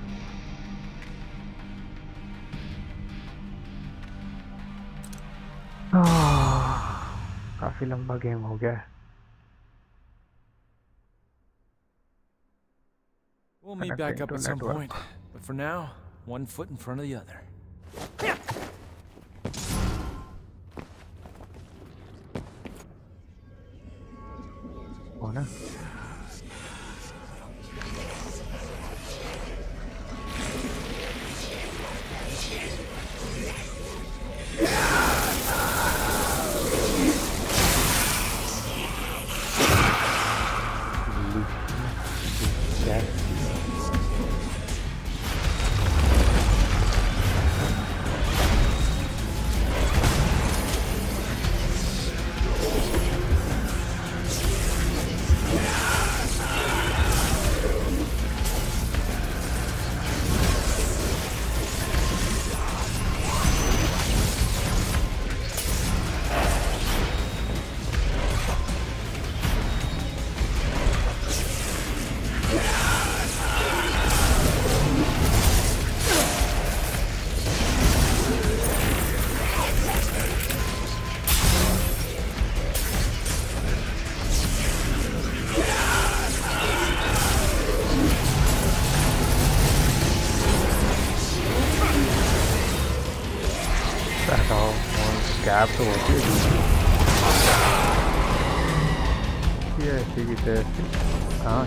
काफी लंबा गेम हो गया है। We'll meet back up at some point, but for now, one foot in front of the other. कौन है? कैप तो होती है ये ऐसी की तैसी। हाँ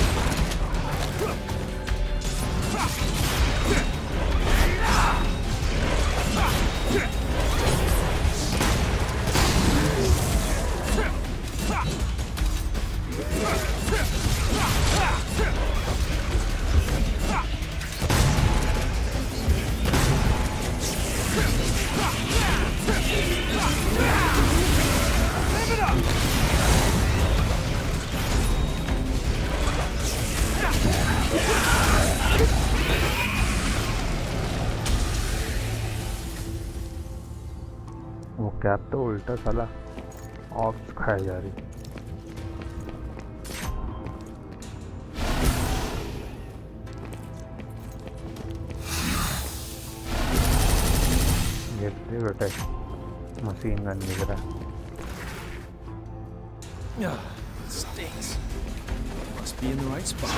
वो कैप तो उल्टा साला ऑफ खाई जा रही। ये बेटा मशीन गन दिख रहा है। Yeah, it stinks. Must be in the right spot.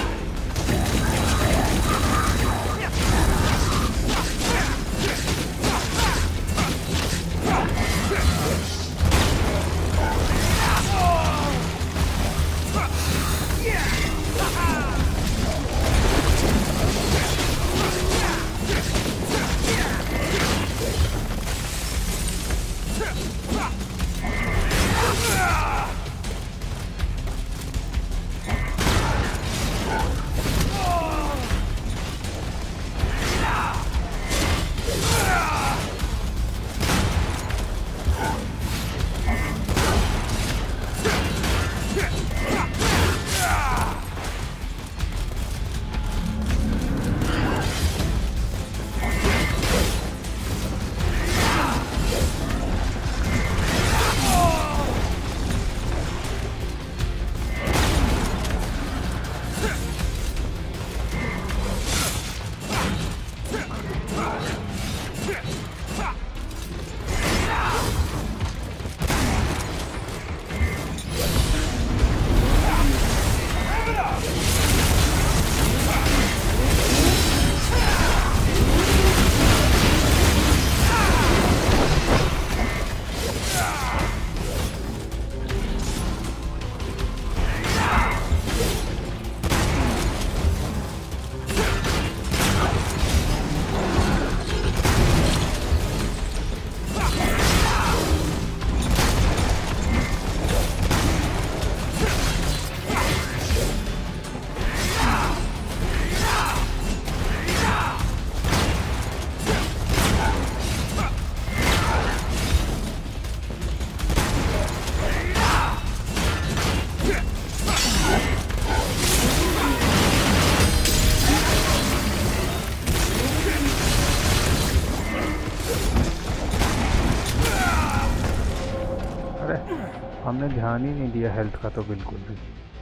हमने ध्यान ही नहीं दिया हेल्थ का तो बिल्कुल भी।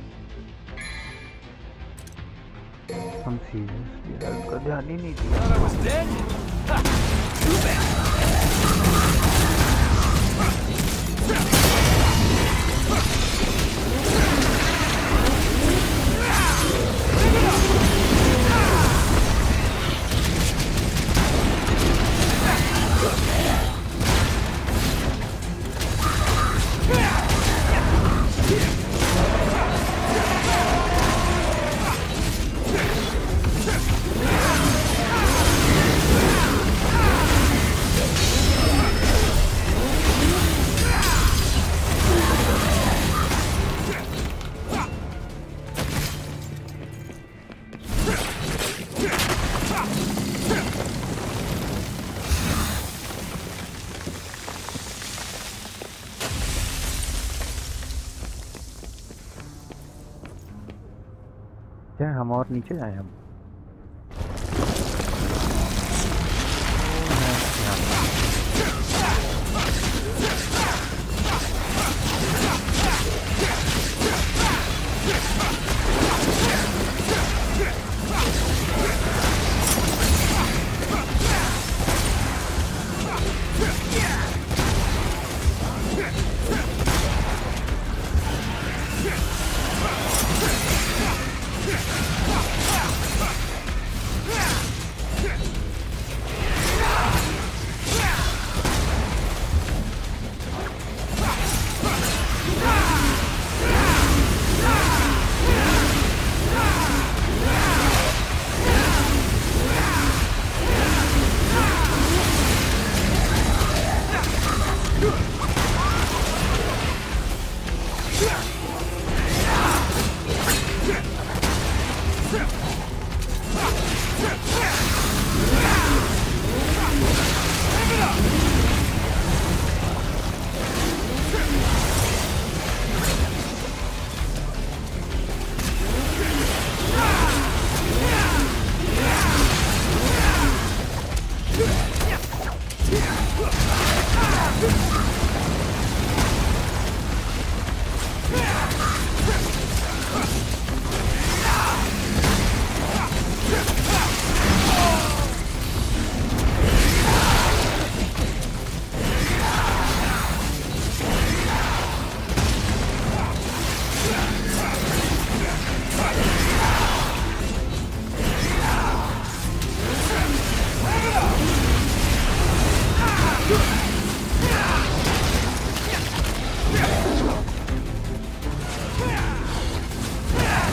हम सीरियसली हेल्थ का ध्यान ही नहीं दिया। क्या हम और नीचे जाए हम?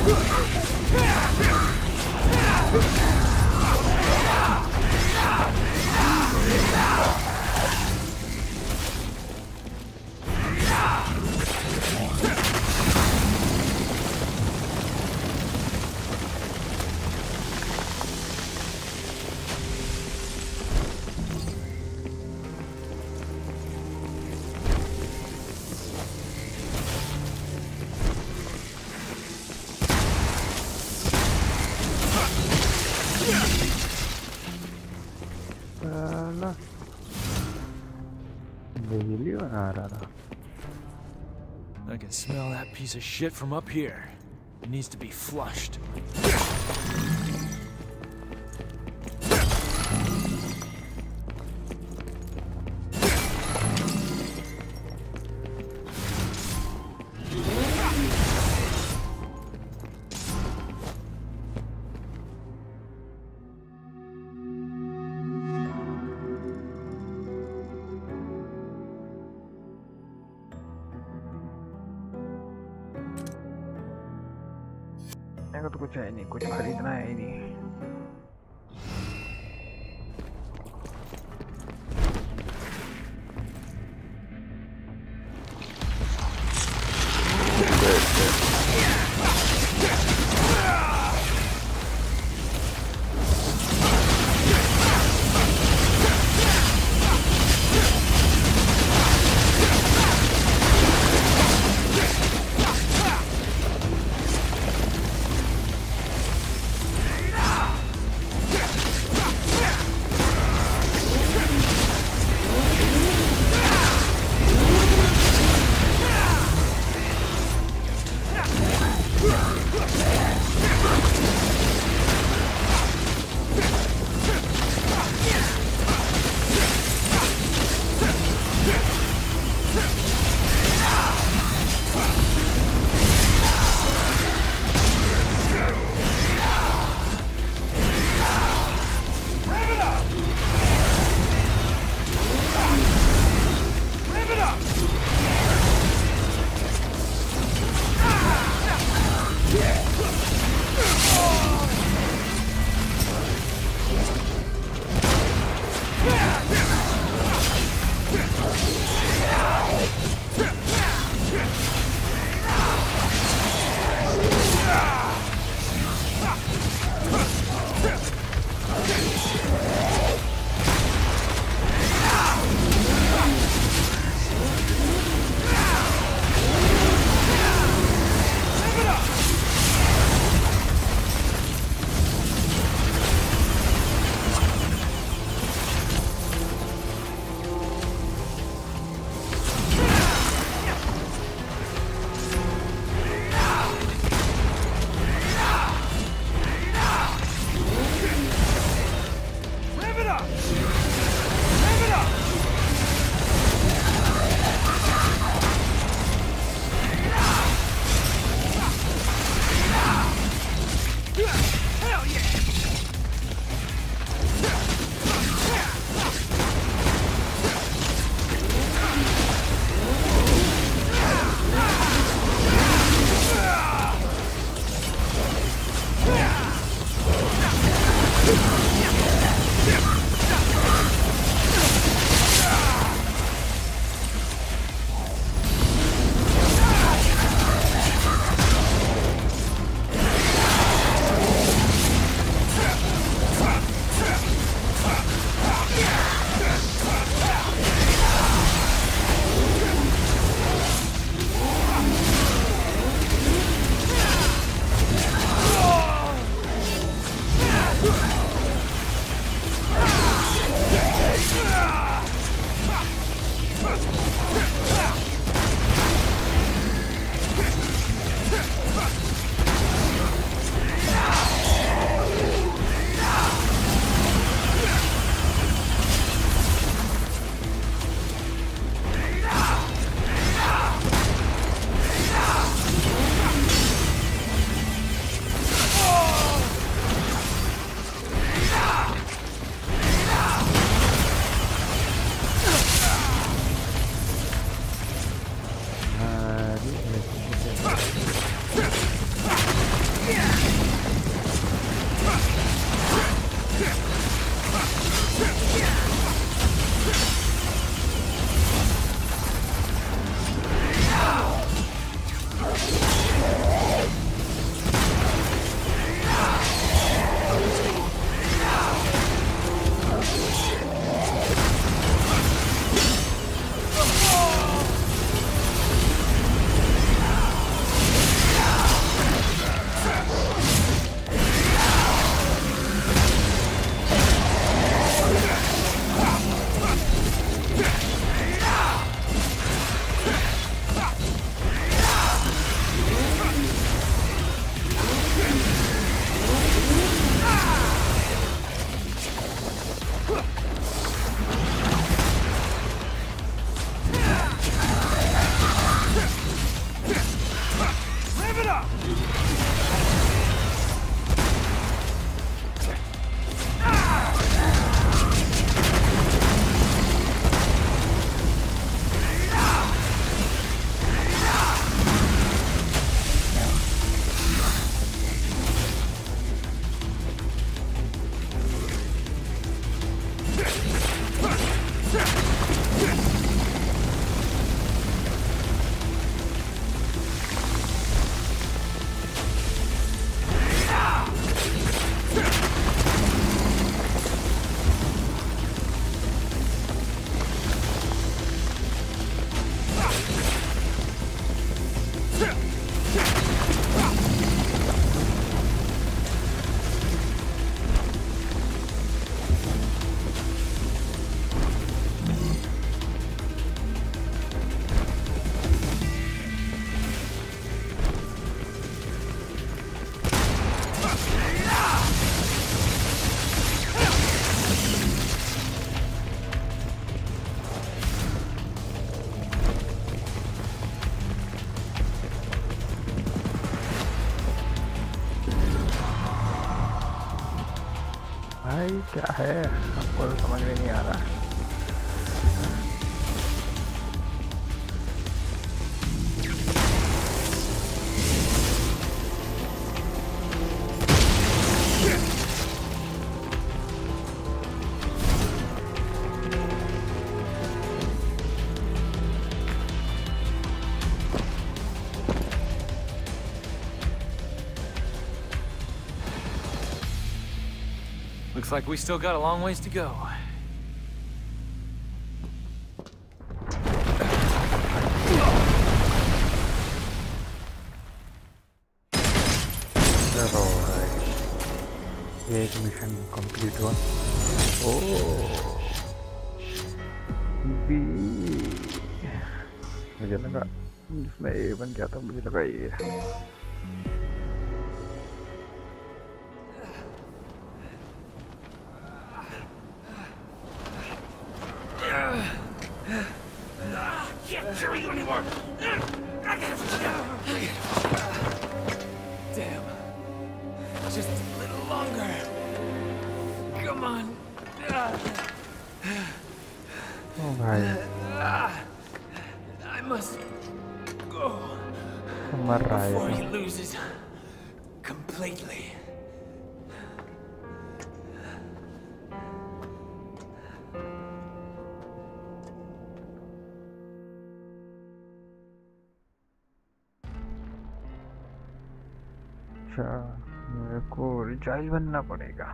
I can smell that piece of shit from up here. It needs to be flushed. मेरे को तो कुछ है नहीं, कुछ खरीदना है ही नहीं। भाई क्या है, हमको तो समझ में नहीं आ रहा। Looks like we still got a long ways to go. चलो एक मिशन कंप्लीट हुआ। ओह बी, मुझे लगा जिसमें ए बन गया था, मुझे लगा ये Can't carry you anymore. I gotta Damn. Just a little longer. Come on. ओ भाई I must go मर रहा before है he loses completely. अच्छा मेरे को रिचाइल बनना पड़ेगा।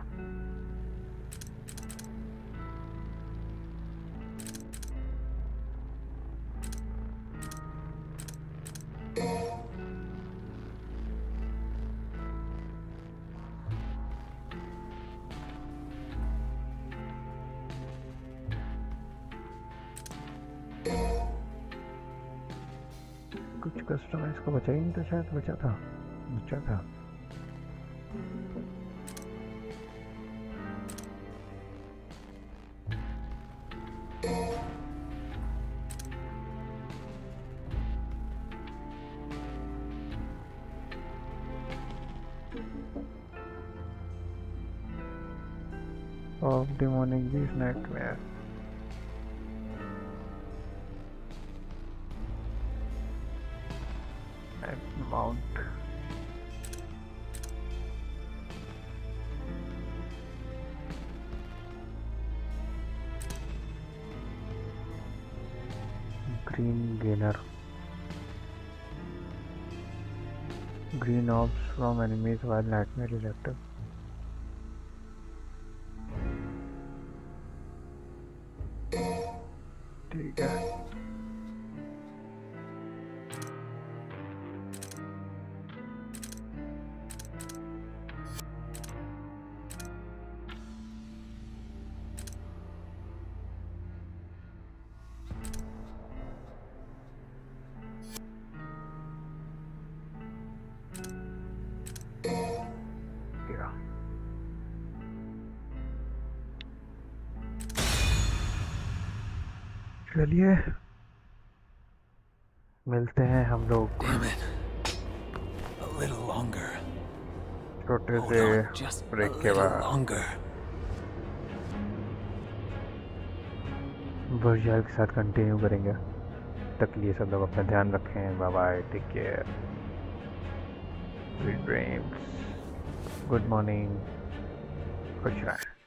कुछ कस्टमाइज को बचा ही नहीं था, शायद बचा था बचा था of demonic beast nightmare. And mount. Green gainer. Green orbs from enemies while nightmare is active. ठीक है चलिए मिलते हैं हम लोग छोटे से ब्रेक के बाद वर्जियाल के साथ कंटिन्यू करेंगे। तक लिए सब लोग अपना ध्यान रखें। Bye bye, take care, sweet dreams, good morning, खुश रहें।